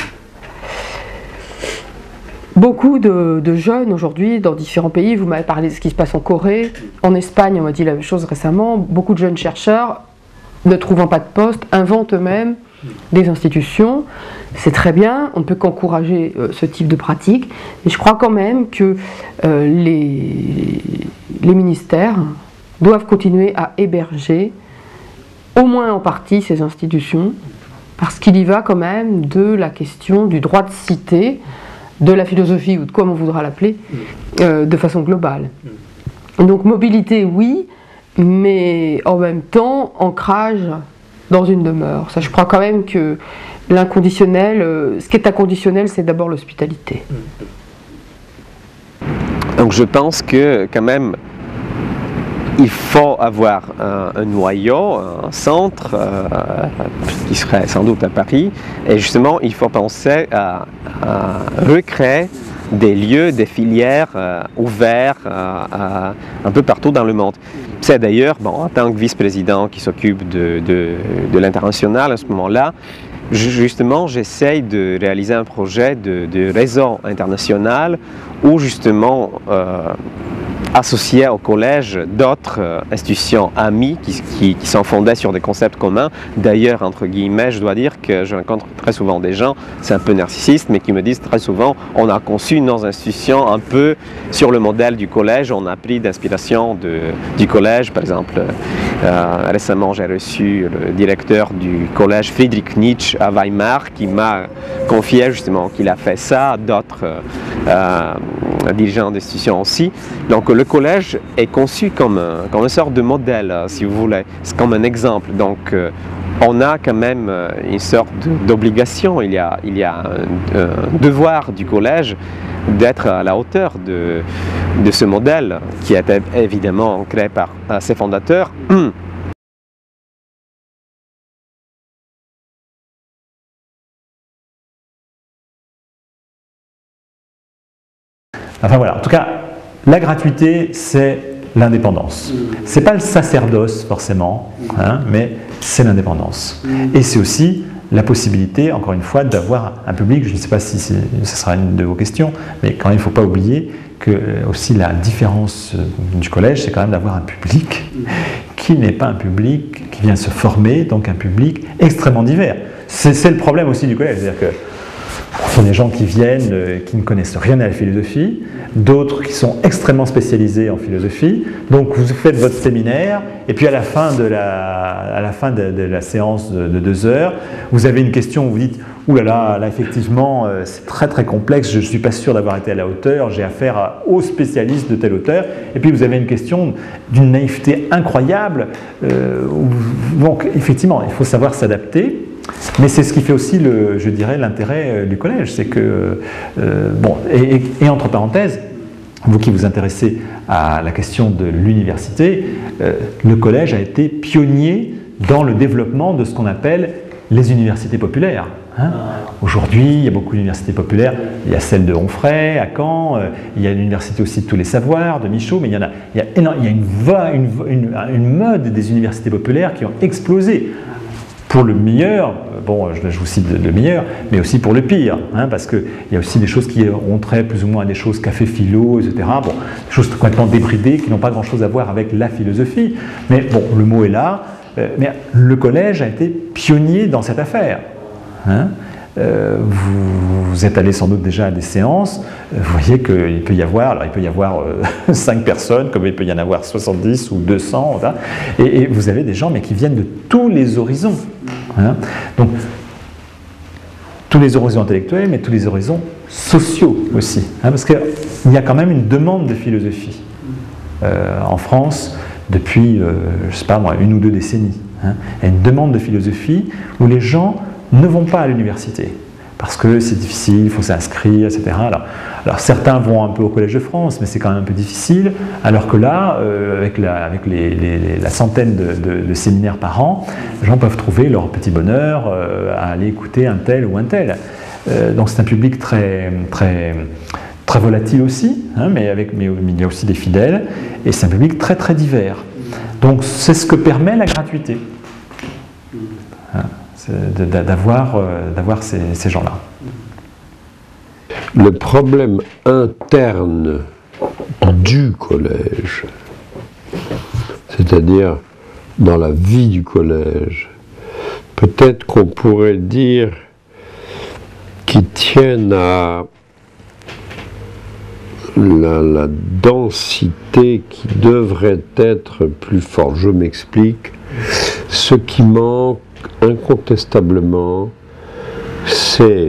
Beaucoup de, de jeunes aujourd'hui dans différents pays, vous m'avez parlé de ce qui se passe en Corée, en Espagne on m'a dit la même chose récemment, beaucoup de jeunes chercheurs ne trouvant pas de poste inventent eux-mêmes des institutions, c'est très bien, on ne peut qu'encourager euh, ce type de pratique, mais je crois quand même que euh, les, les ministères doivent continuer à héberger au moins en partie ces institutions, parce qu'il y va quand même de la question du droit de cité, de la philosophie, ou de quoi on voudra l'appeler, euh, de façon globale. Donc mobilité, oui, mais en même temps, ancrage dans une demeure. Ça, je crois quand même que l'inconditionnel, euh, ce qui est inconditionnel, c'est d'abord l'hospitalité. Donc je pense que quand même, il faut avoir un, un noyau, un centre, euh, qui serait sans doute à Paris, et justement il faut penser à, à recréer des lieux, des filières euh, ouverts euh, à, un peu partout dans le monde. C'est d'ailleurs, bon, en tant que vice-président qui s'occupe de, de, de l'international à ce moment-là, justement j'essaye de réaliser un projet de, de réseau international où justement euh, associer au collège d'autres euh, institutions amies qui, qui, qui sont fondées sur des concepts communs. D'ailleurs, entre guillemets, je dois dire que je rencontre très souvent des gens, c'est un peu narcissiste, mais qui me disent très souvent on a conçu nos institutions un peu sur le modèle du collège, on a pris d'inspiration du collège. Par exemple, euh, récemment j'ai reçu le directeur du collège Friedrich Nietzsche à Weimar qui m'a confié justement qu'il a fait ça, d'autres euh, dirigeants d'institutions aussi. Donc le collège est conçu comme, un, comme une sorte de modèle, si vous voulez, c'est comme un exemple. Donc euh, on a quand même une sorte d'obligation, il y a, il y a un, un devoir du collège d'être à la hauteur de, de ce modèle qui a été évidemment créé par ses fondateurs. Enfin voilà, en tout cas, la gratuité, c'est l'indépendance. C'est pas le sacerdoce forcément, hein, mais c'est l'indépendance. Et c'est aussi la possibilité, encore une fois, d'avoir un public. Je ne sais pas si ce sera une de vos questions, mais quand même, il ne faut pas oublier que aussi la différence du collège, c'est quand même d'avoir un public qui n'est pas un public qui vient se former, donc un public extrêmement divers. C'est le problème aussi du collège, c'est-à-dire que ce sont des gens qui viennent, euh, qui ne connaissent rien à la philosophie, d'autres qui sont extrêmement spécialisés en philosophie. Donc vous faites votre séminaire, et puis à la fin de la, à la, fin de, de la séance de, de deux heures, vous avez une question où vous dites « Ouh là là, là effectivement, euh, c'est très très complexe, je ne suis pas sûr d'avoir été à la hauteur, j'ai affaire à, aux spécialistes de tel auteur. » Et puis vous avez une question d'une naïveté incroyable. Euh, où, donc effectivement, il faut savoir s'adapter. Mais c'est ce qui fait aussi, le, je dirais, l'intérêt du collège, c'est que, euh, bon, et, et, et entre parenthèses, vous qui vous intéressez à la question de l'université, euh, le collège a été pionnier dans le développement de ce qu'on appelle les universités populaires. Hein. Aujourd'hui, il y a beaucoup d'universités populaires, il y a celle de Onfray, à Caen, euh, il y a l'université aussi de tous les savoirs, de Michaud, mais il y en a, il y a, énorme, il y a une, une, une, une mode des universités populaires qui ont explosé. Pour le meilleur, bon, je, je vous cite le meilleur, mais aussi pour le pire, hein, parce qu'il y a aussi des choses qui ont trait plus ou moins à des choses café philo, et cetera. Bon, des choses complètement débridées qui n'ont pas grand-chose à voir avec la philosophie. Mais bon, le mot est là. Euh, mais le collège a été pionnier dans cette affaire. Hein. Euh, vous, vous êtes allé sans doute déjà à des séances, euh, vous voyez qu'il peut y avoir, alors il peut y avoir euh, cinq personnes, comme il peut y en avoir soixante-dix ou deux cents, hein, et, et vous avez des gens mais qui viennent de tous les horizons. Hein. Donc, tous les horizons intellectuels, mais tous les horizons sociaux aussi. Hein, parce qu'il y a quand même une demande de philosophie euh, en France depuis, euh, je ne sais pas moi, une ou deux décennies. Hein. Il y a une demande de philosophie où les gens ne vont pas à l'université parce que c'est difficile, il faut s'inscrire, et cetera. Alors, alors certains vont un peu au Collège de France, mais c'est quand même un peu difficile, alors que là, euh, avec, la, avec les, les, les, la centaine de, de, de séminaires par an, les gens peuvent trouver leur petit bonheur euh, à aller écouter un tel ou un tel. Euh, donc c'est un public très, très, très volatile aussi, hein, mais, avec, mais, mais il y a aussi des fidèles, et c'est un public très très divers. Donc c'est ce que permet la gratuité. Hein. D'avoir d'avoir ces, ces gens-là. Le problème interne du collège, c'est-à-dire dans la vie du collège, peut-être qu'on pourrait dire qu'ils tiennent à la, la densité qui devrait être plus forte. Je m'explique. Ce qui manque incontestablement, c'est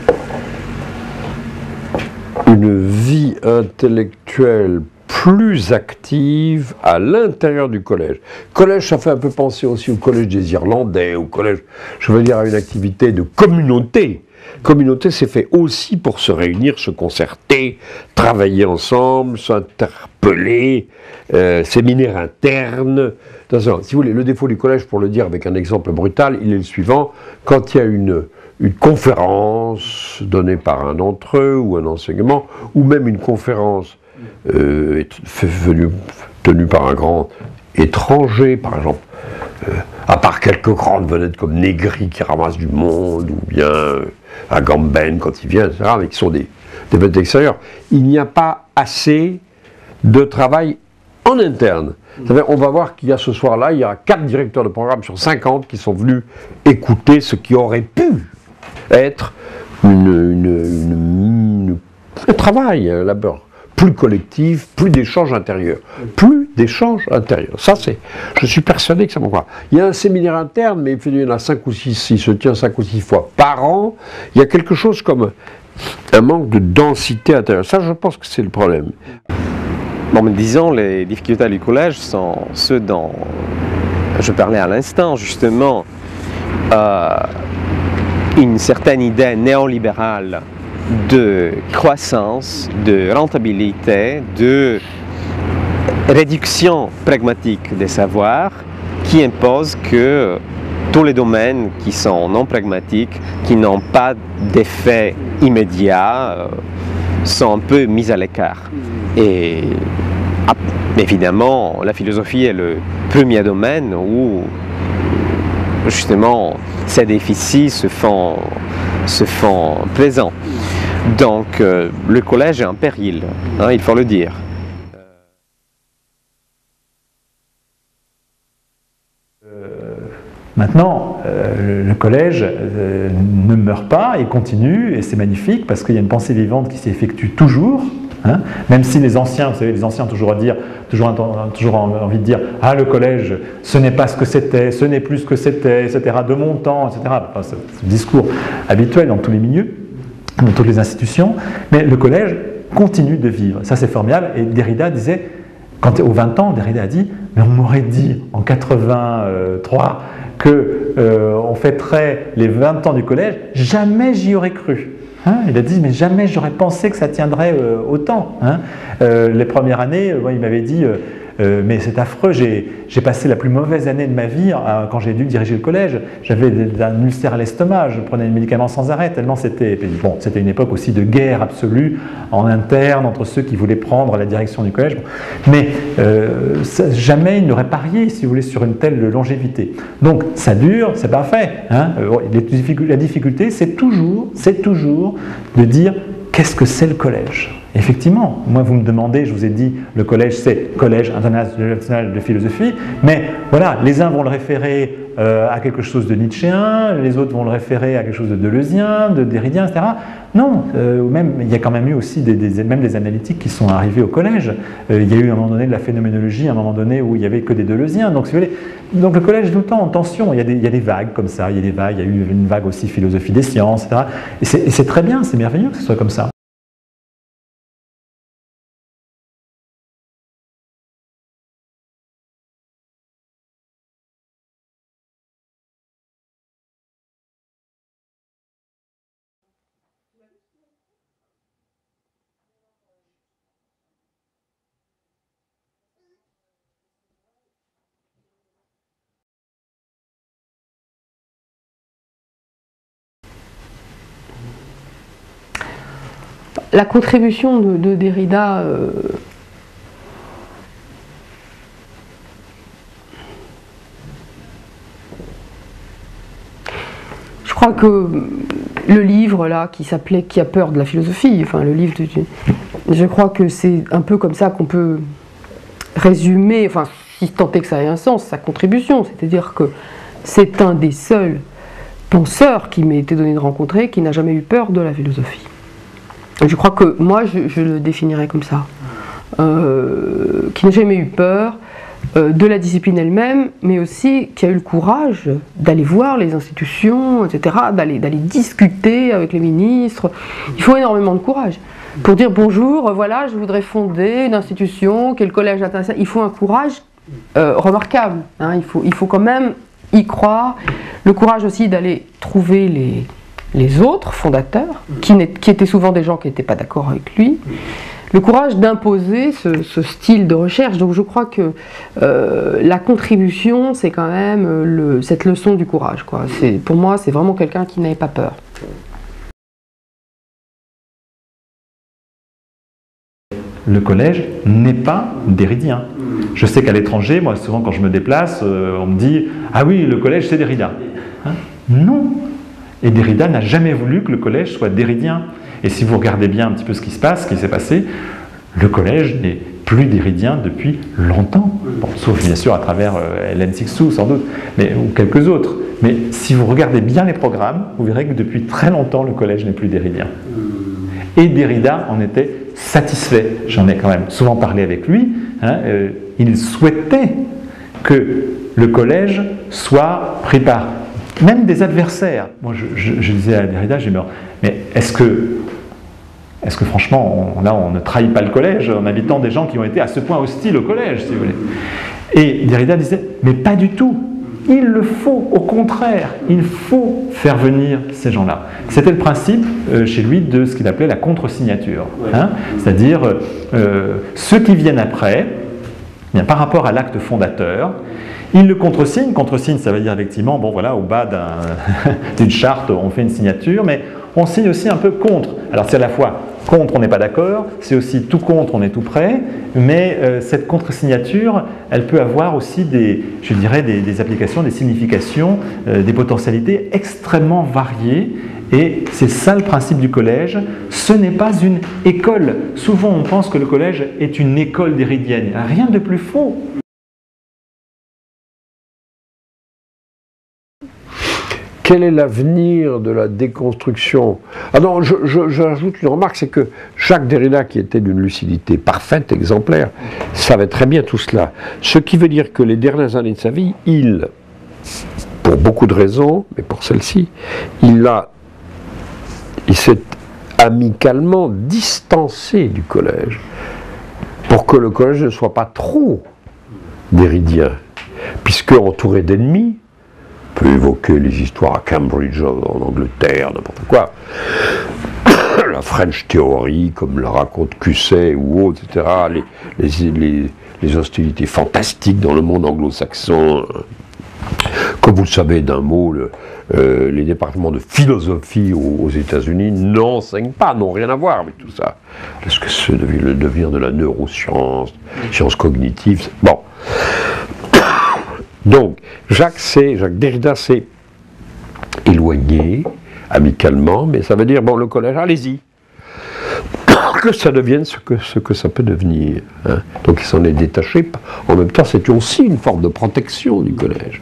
une vie intellectuelle plus active à l'intérieur du collège. Collège, ça fait un peu penser aussi au collège des Irlandais, au collège, je veux dire, à une activité de communauté. Communauté, c'est fait aussi pour se réunir, se concerter, travailler ensemble, s'interpeller, euh, séminaire interne. Si vous voulez, le défaut du collège, pour le dire avec un exemple brutal, il est le suivant. Quand il y a une, une conférence donnée par un d'entre eux, ou un enseignement, ou même une conférence euh, venue, tenue par un grand étranger, par exemple, euh, à part quelques grandes vedettes comme Négri qui ramasse du monde, ou bien euh, Agamben quand il vient, et cetera, mais qui sont des, des vedettes extérieures, il n'y a pas assez de travail en interne. On va voir qu'il y a ce soir-là, il y a quatre directeurs de programme sur cinquante qui sont venus écouter ce qui aurait pu être une, une, une, une, un travail, un labeur plus collectif, plus d'échanges intérieurs. Plus d'échanges intérieurs. Ça, c'est. Je suis persuadé que ça va voir. Il y a un séminaire interne, mais il y en a cinq ou six, il se tient cinq ou six fois par an. Il y a quelque chose comme un manque de densité intérieure. Ça, je pense que c'est le problème. Bon, mais disons, les difficultés du collège sont ceux dont je parlais à l'instant, justement, euh, une certaine idée néolibérale de croissance, de rentabilité, de réduction pragmatique des savoirs qui impose que tous les domaines qui sont non pragmatiques, qui n'ont pas d'effet immédiat, euh, sont un peu mis à l'écart. Et évidemment, la philosophie est le premier domaine où justement ces déficits se font, se font présents. Donc euh, le collège est en péril, hein, il faut le dire. Maintenant, euh, le collège euh, ne meurt pas, il continue, et c'est magnifique parce qu'il y a une pensée vivante qui s'effectue toujours. Hein, même si les anciens, vous savez, les anciens ont toujours, à dire, toujours, toujours envie de dire « Ah, le collège, ce n'est pas ce que c'était, ce n'est plus ce que c'était, et cetera, de mon temps, et cetera » Enfin, c'est le discours habituel dans tous les milieux, dans toutes les institutions, mais le collège continue de vivre. Ça, c'est formidable. Et Derrida disait, quand aux vingt ans, Derrida a dit « Mais on m'aurait dit en quatre-vingt-trois qu'on euh, fêterait les vingt ans du collège, jamais j'y aurais cru. » Hein, il a dit, mais jamais j'aurais pensé que ça tiendrait euh, autant. Hein. Euh, les premières années, euh, il m'avait dit, euh, euh, mais c'est affreux, j'ai passé la plus mauvaise année de ma vie euh, quand j'ai dû diriger le collège. J'avais un ulcère à l'estomac, je prenais des médicaments sans arrêt, tellement c'était... Bon, c'était une époque aussi de guerre absolue, en interne, entre ceux qui voulaient prendre la direction du collège. Bon. Mais euh, ça, jamais il n'aurait parié, si vous voulez, sur une telle longévité. Donc, ça dure, c'est parfait. Hein. La difficulté, c'est toujours, c'est toujours de dire qu'est-ce que c'est le collège. Effectivement, moi vous me demandez, je vous ai dit, le collège c'est Collège international de philosophie, mais voilà, les uns vont le référer euh, à quelque chose de nietzschéen, les autres vont le référer à quelque chose de deleuzien, de derridien, et cetera. Non, euh, même, il y a quand même eu aussi des, des, même des analytiques qui sont arrivés au collège. Euh, il y a eu à un moment donné de la phénoménologie, à un moment donné où il n'y avait que des deleuziens. Donc, si vous voulez, donc le collège est tout le temps en tension, il y, a des, il y a des vagues comme ça, il y a des vagues, il y a eu une vague aussi philosophie des sciences, et cetera. Et c'est très bien, c'est merveilleux que ce soit comme ça. La contribution de, de Derrida euh, je crois que le livre là qui s'appelait Qui a peur de la philosophie, enfin le livre de, je crois que c'est un peu comme ça qu'on peut résumer, enfin si tant est que ça ait un sens, sa contribution, c'est-à-dire que c'est un des seuls penseurs qui m'ait été donné de rencontrer qui n'a jamais eu peur de la philosophie. Je crois que moi, je, je le définirais comme ça. Euh, qui n'a jamais eu peur euh, de la discipline elle-même, mais aussi qui a eu le courage d'aller voir les institutions, et cetera, d'aller d'aller discuter avec les ministres. Il faut énormément de courage. Pour dire bonjour, voilà, je voudrais fonder une institution, qui est le collège international. Il faut un courage euh, remarquable. Hein, il faut, il faut quand même y croire. Le courage aussi d'aller trouver les... les autres fondateurs, qui, qui étaient souvent des gens qui n'étaient pas d'accord avec lui, le courage d'imposer ce, ce style de recherche. Donc je crois que euh, la contribution, c'est quand même le, cette leçon du courage, quoi. Pour moi, c'est vraiment quelqu'un qui n'avait pas peur. Le collège n'est pas derridien. Je sais qu'à l'étranger, moi souvent quand je me déplace, euh, on me dit « Ah oui, le collège c'est Derrida hein ». Non. Et Derrida n'a jamais voulu que le collège soit derridien. Et si vous regardez bien un petit peu ce qui se passe, ce qui s'est passé, le collège n'est plus derridien depuis longtemps. Bon, sauf bien sûr à travers euh, Hélène Cixous sans doute, mais, ou quelques autres. Mais si vous regardez bien les programmes, vous verrez que depuis très longtemps le collège n'est plus derridien. Et Derrida en était satisfait. J'en ai quand même souvent parlé avec lui. Hein, euh, il souhaitait que le collège soit pris par même des adversaires. Moi, je, je, je disais à Derrida, j'ai dit, mais est-ce que, est-ce que franchement, on, là, on ne trahit pas le collège en invitant des gens qui ont été à ce point hostiles au collège, si vous voulez. Et Derrida disait, mais pas du tout. Il le faut, au contraire, il faut faire venir ces gens-là. C'était le principe euh, chez lui de ce qu'il appelait la contre-signature. Hein, c'est-à-dire, euh, ceux qui viennent après, bien, par rapport à l'acte fondateur, il le contresigne. Contresigne, ça veut dire effectivement, bon voilà, au bas d'une charte, on fait une signature, mais on signe aussi un peu contre. Alors c'est à la fois contre, on n'est pas d'accord, c'est aussi tout contre, on est tout prêt, mais euh, cette contre-signature, elle peut avoir aussi des, je dirais, des, des applications, des significations, euh, des potentialités extrêmement variées. Et c'est ça le principe du collège, ce n'est pas une école. Souvent on pense que le collège est une école derridienne, rien de plus faux. quel est l'avenir de la déconstruction? Ah non, je, je, j'ajoute une remarque, c'est que Jacques Derrida, qui était d'une lucidité parfaite, exemplaire, savait très bien tout cela. Ce qui veut dire que les dernières années de sa vie, il, pour beaucoup de raisons, mais pour celle-ci, il a, il s'est amicalement distancé du collège, pour que le collège ne soit pas trop derridien, puisque entouré d'ennemis, on peut évoquer les histoires à Cambridge en Angleterre, n'importe quoi, la French Theory, comme le raconte Cusset ou autre, et cetera, les, les, les, les hostilités fantastiques dans le monde anglo-saxon. Comme vous le savez d'un mot, le, euh, les départements de philosophie aux, aux États-Unis n'enseignent pas, n'ont rien à voir avec tout ça. Parce que c'est le devient de la neuroscience, sciences cognitives. Bon. Donc, Jacques, Jacques Derrida s'est éloigné, amicalement, mais ça veut dire, bon, le collège, allez-y. Que ça devienne ce que, ce que ça peut devenir. Hein. Donc il s'en est détaché. En même temps, c'est aussi une forme de protection du collège.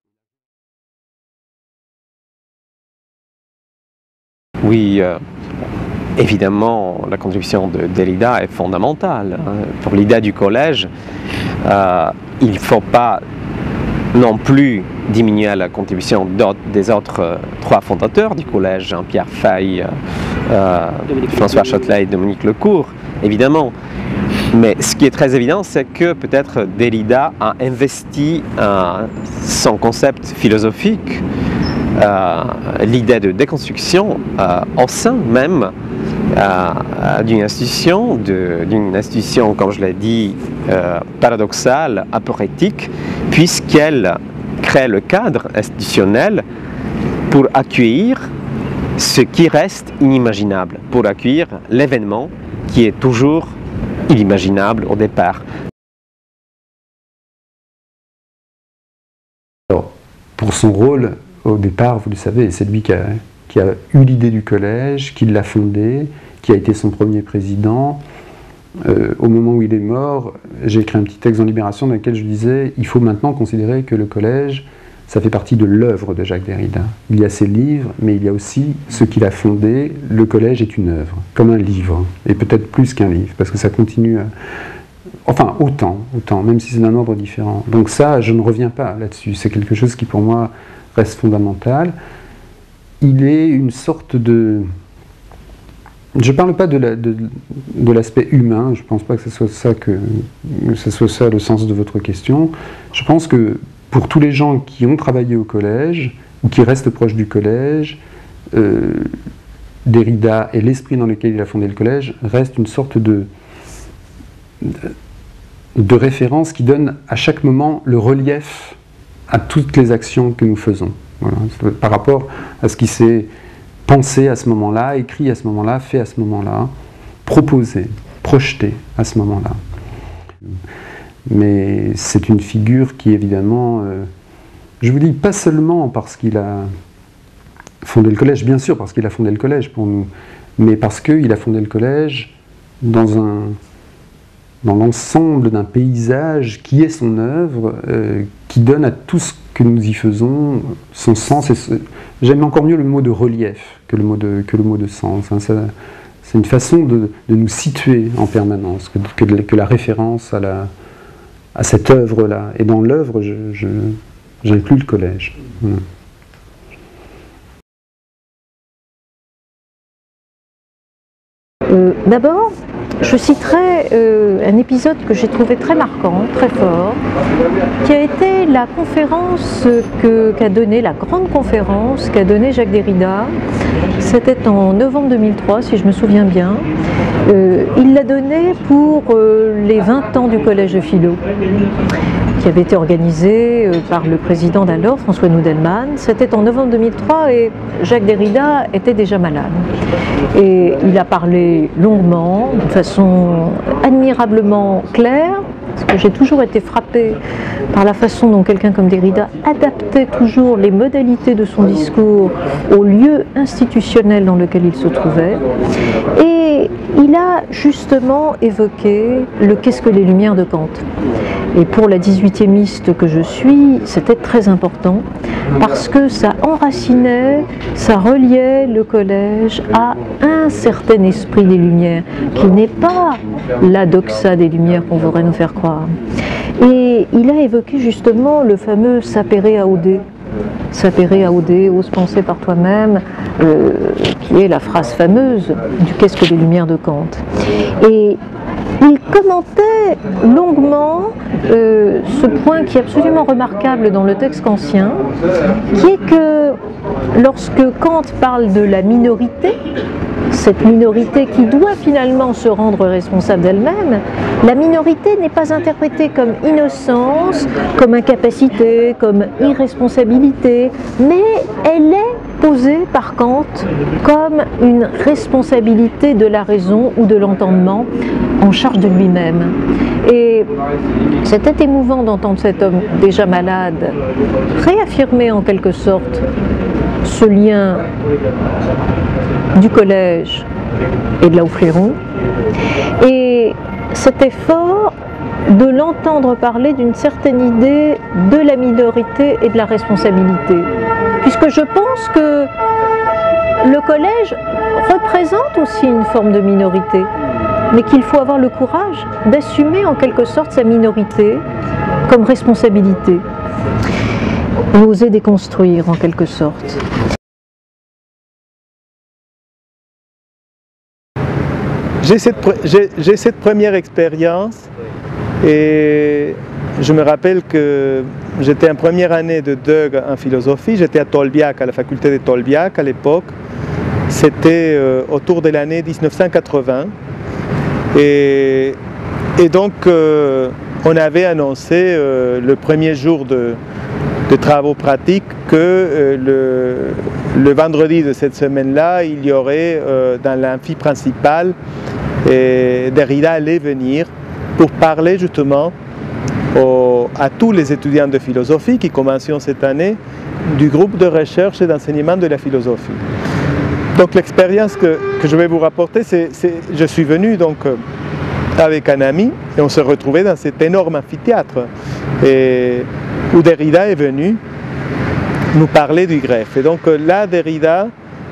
Oui, euh, évidemment, la contribution de Derrida est fondamentale. Hein. Pour l'idée du collège, euh, il ne faut pas non plus diminuer la contribution des autres euh, trois fondateurs du collège, Jean-Pierre Faye, euh, François Châtelet et Dominique Lecourt, évidemment. Mais ce qui est très évident, c'est que peut-être Derrida a investi euh, son concept philosophique, euh, l'idée de déconstruction, euh, au sein même euh, d'une institution, d'une institution, comme je l'ai dit, euh, paradoxale, aporétique, puisqu'elle crée le cadre institutionnel pour accueillir ce qui reste inimaginable, pour accueillir l'événement qui est toujours inimaginable au départ. Alors, pour son rôle, au départ, vous le savez, c'est lui qui a, qui a eu l'idée du collège, qui l'a fondé, qui a été son premier président. Euh, au moment où il est mort, j'ai écrit un petit texte dans Libération dans lequel je disais « Il faut maintenant considérer que le collège, ça fait partie de l'œuvre de Jacques Derrida. Il y a ses livres, mais il y a aussi ce qu'il a fondé. Le collège est une œuvre, comme un livre, et peut-être plus qu'un livre, parce que ça continue à... Enfin, autant, autant, même si c'est d'un ordre différent. Donc ça, je ne reviens pas là-dessus. C'est quelque chose qui, pour moi, reste fondamental. Il est une sorte de... Je ne parle pas de, la, de, de l'aspect humain, je ne pense pas que ce soit ça, que, que ce soit ça le sens de votre question. Je pense que pour tous les gens qui ont travaillé au collège, ou qui restent proches du collège, euh, Derrida et l'esprit dans lequel il a fondé le collège restent une sorte de, de, de référence qui donne à chaque moment le relief à toutes les actions que nous faisons. Voilà, par rapport à ce qui s'est pensé à ce moment-là, écrit à ce moment-là, fait à ce moment-là, proposé, projeté à ce moment-là. Mais c'est une figure qui, évidemment, euh, je vous dis, pas seulement parce qu'il a fondé le collège, bien sûr parce qu'il a fondé le collège pour nous, mais parce qu'il a fondé le collège dans, un, dans l'ensemble d'un paysage qui est son œuvre, euh, qui donne à tout ce que nous y faisons son sens. Et ce, j'aime encore mieux le mot de relief que le mot de, que le mot de sens. Hein, ça, c'est une façon de, de nous situer en permanence, que, que, que la référence à la... à cette œuvre-là. Et dans l'œuvre, je, je, j'inclus le collège. Voilà. Euh, d'abord, je citerai euh, un épisode que j'ai trouvé très marquant, très fort, qui a été la conférence que, qu'a donnée, la grande conférence qu'a donnée Jacques Derrida. C'était en novembre deux mille trois, si je me souviens bien. Euh, il l'a donnée pour euh, les vingt ans du Collège de Philo, qui avait été organisé euh, par le président d'alors, François Noudelman. C'était en novembre deux mille trois et Jacques Derrida était déjà malade. Et il a parlé longuement, de façon admirablement claire, parce que j'ai toujours été frappée par la façon dont quelqu'un comme Derrida adaptait toujours les modalités de son discours au lieu institutionnel dans lequel il se trouvait. Et il a justement évoqué le qu'est-ce que les Lumières de Kant. Et pour la dix-huitiémiste que je suis, c'était très important parce que ça enracinait, ça reliait le collège à un certain esprit des Lumières, qui n'est pas la doxa des Lumières qu'on voudrait nous faire croire. Et il a évoqué justement le fameux sapere aude. Sapere aude, ose penser par toi-même, euh, qui est la phrase fameuse du qu'est-ce que les Lumières de Kant. Et il commentait longuement euh, ce point qui est absolument remarquable dans le texte kantien, qui est que lorsque Kant parle de la minorité, cette minorité qui doit finalement se rendre responsable d'elle-même, la minorité n'est pas interprétée comme innocence, comme incapacité, comme irresponsabilité, mais elle est posée par Kant comme une responsabilité de la raison ou de l'entendement en charge de lui-même. Et c'était émouvant d'entendre cet homme déjà malade réaffirmer en quelque sorte ce lien du collège et de la Haut-Fléron, et cet effort de l'entendre parler d'une certaine idée de la minorité et de la responsabilité, puisque je pense que le collège représente aussi une forme de minorité, mais qu'il faut avoir le courage d'assumer en quelque sorte sa minorité comme responsabilité, et oser déconstruire en quelque sorte. J'ai cette, j'ai cette première expérience et je me rappelle que j'étais en première année de D E G en philosophie, j'étais à Tolbiac, à la faculté de Tolbiac à l'époque, c'était euh, autour de l'année mille neuf cent quatre-vingts et, et donc euh, on avait annoncé euh, le premier jour de, de travaux pratiques que euh, le, le vendredi de cette semaine-là, il y aurait euh, dans l'amphi principal et Derrida allait venir pour parler justement au, à tous les étudiants de philosophie qui commençaient cette année du groupe de recherche et d'enseignement de la philosophie. Donc l'expérience que, que je vais vous rapporter, c'est je suis venu donc avec un ami et on se retrouvait dans cet énorme amphithéâtre et, où Derrida est venu nous parler du greffe. Et donc là, Derrida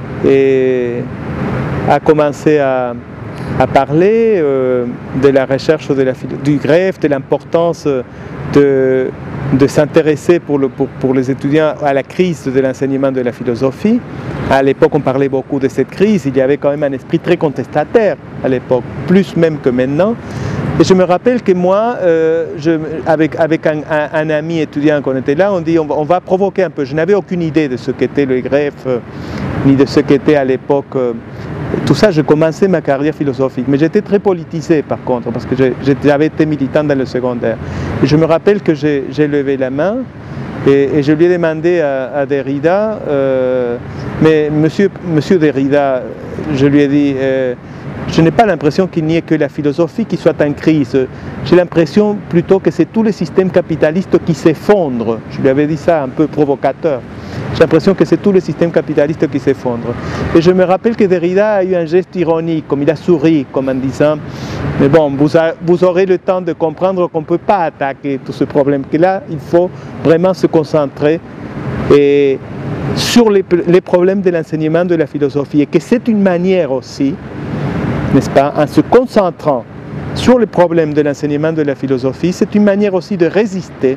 et, a commencé à à parler euh, de la recherche de la, du greffe, de l'importance de, de s'intéresser pour, le, pour, pour les étudiants à la crise de l'enseignement de la philosophie. À l'époque, on parlait beaucoup de cette crise, il y avait quand même un esprit très contestataire à l'époque, plus même que maintenant. Et je me rappelle que moi, euh, je, avec, avec un, un, un ami étudiant qu'on était là, on dit on va, on va provoquer un peu. Je n'avais aucune idée de ce qu'était le greffe, euh, ni de ce qu'était à l'époque euh, tout ça. Je commençais ma carrière philosophique, mais j'étais très politisé par contre, parce que j'avais été militant dans le secondaire. Et je me rappelle que j'ai levé la main et, et je lui ai demandé à, à Derrida, euh, mais monsieur, monsieur Derrida, je lui ai dit, euh, je n'ai pas l'impression qu'il n'y ait que la philosophie qui soit en crise. J'ai l'impression plutôt que c'est tous les systèmes capitalistes qui s'effondrent. Je lui avais dit ça un peu provocateur. J'ai l'impression que c'est tous les systèmes capitalistes qui s'effondrent. Et je me rappelle que Derrida a eu un geste ironique, comme il a souri, comme en disant « Mais bon, vous, a, vous aurez le temps de comprendre qu'on ne peut pas attaquer tout ce problème, que là, il faut vraiment se concentrer et sur les, les problèmes de l'enseignement de la philosophie. Et que c'est une manière aussi, n'est-ce pas, en se concentrant sur les problèmes de l'enseignement de la philosophie, c'est une manière aussi de résister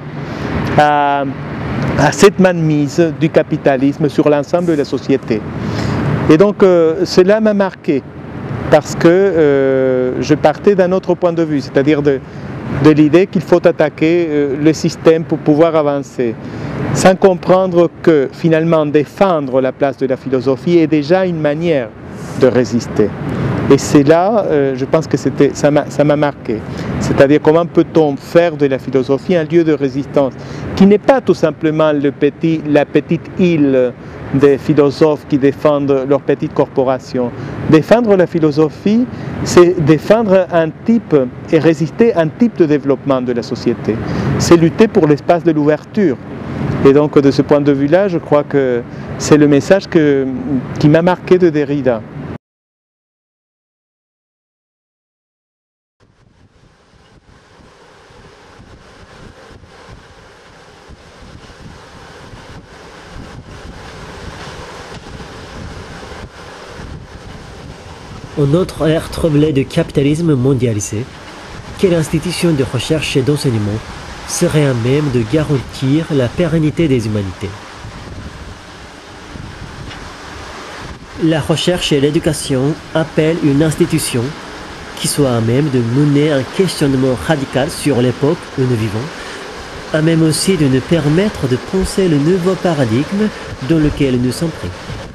à, à cette mainmise du capitalisme sur l'ensemble de la société. Et donc euh, cela m'a marqué, parce que euh, je partais d'un autre point de vue, c'est-à-dire de, de l'idée qu'il faut attaquer euh, le système pour pouvoir avancer, sans comprendre que finalement défendre la place de la philosophie est déjà une manière de résister. Et c'est là, euh, je pense que ça m'a marqué. C'est-à-dire comment peut-on faire de la philosophie un lieu de résistance, qui n'est pas tout simplement le petit, la petite île des philosophes qui défendent leur petite corporation. Défendre la philosophie, c'est défendre un type et résister à un type de développement de la société. C'est lutter pour l'espace de l'ouverture. Et donc de ce point de vue-là, je crois que c'est le message que, qui m'a marqué de Derrida. En notre ère troublée de capitalisme mondialisé, quelle institution de recherche et d'enseignement serait à même de garantir la pérennité des humanités? La recherche et l'éducation appellent une institution qui soit à même de mener un questionnement radical sur l'époque où nous vivons, à même aussi de nous permettre de penser le nouveau paradigme dans lequel nous sommes pris.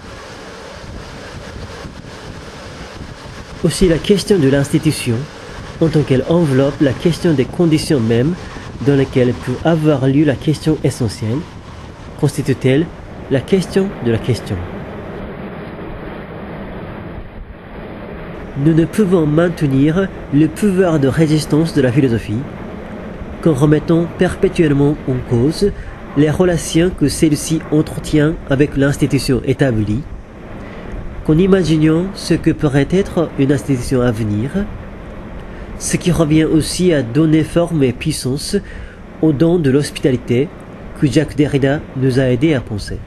Aussi la question de l'institution, en tant qu'elle enveloppe la question des conditions mêmes dans lesquelles peut avoir lieu la question essentielle, constitue-t-elle la question de la question. Nous ne pouvons maintenir le pouvoir de résistance de la philosophie qu'en remettant perpétuellement en cause les relations que celle-ci entretient avec l'institution établie, qu'en imaginant ce que pourrait être une institution à venir, ce qui revient aussi à donner forme et puissance au don de l'hospitalité que Jacques Derrida nous a aidés à penser.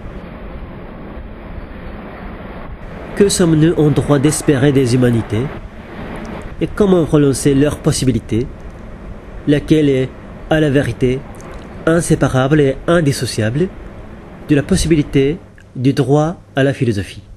Que sommes-nous en droit d'espérer des humanités et comment relancer leur possibilité, laquelle est, à la vérité, inséparable et indissociable de la possibilité du droit à la philosophie.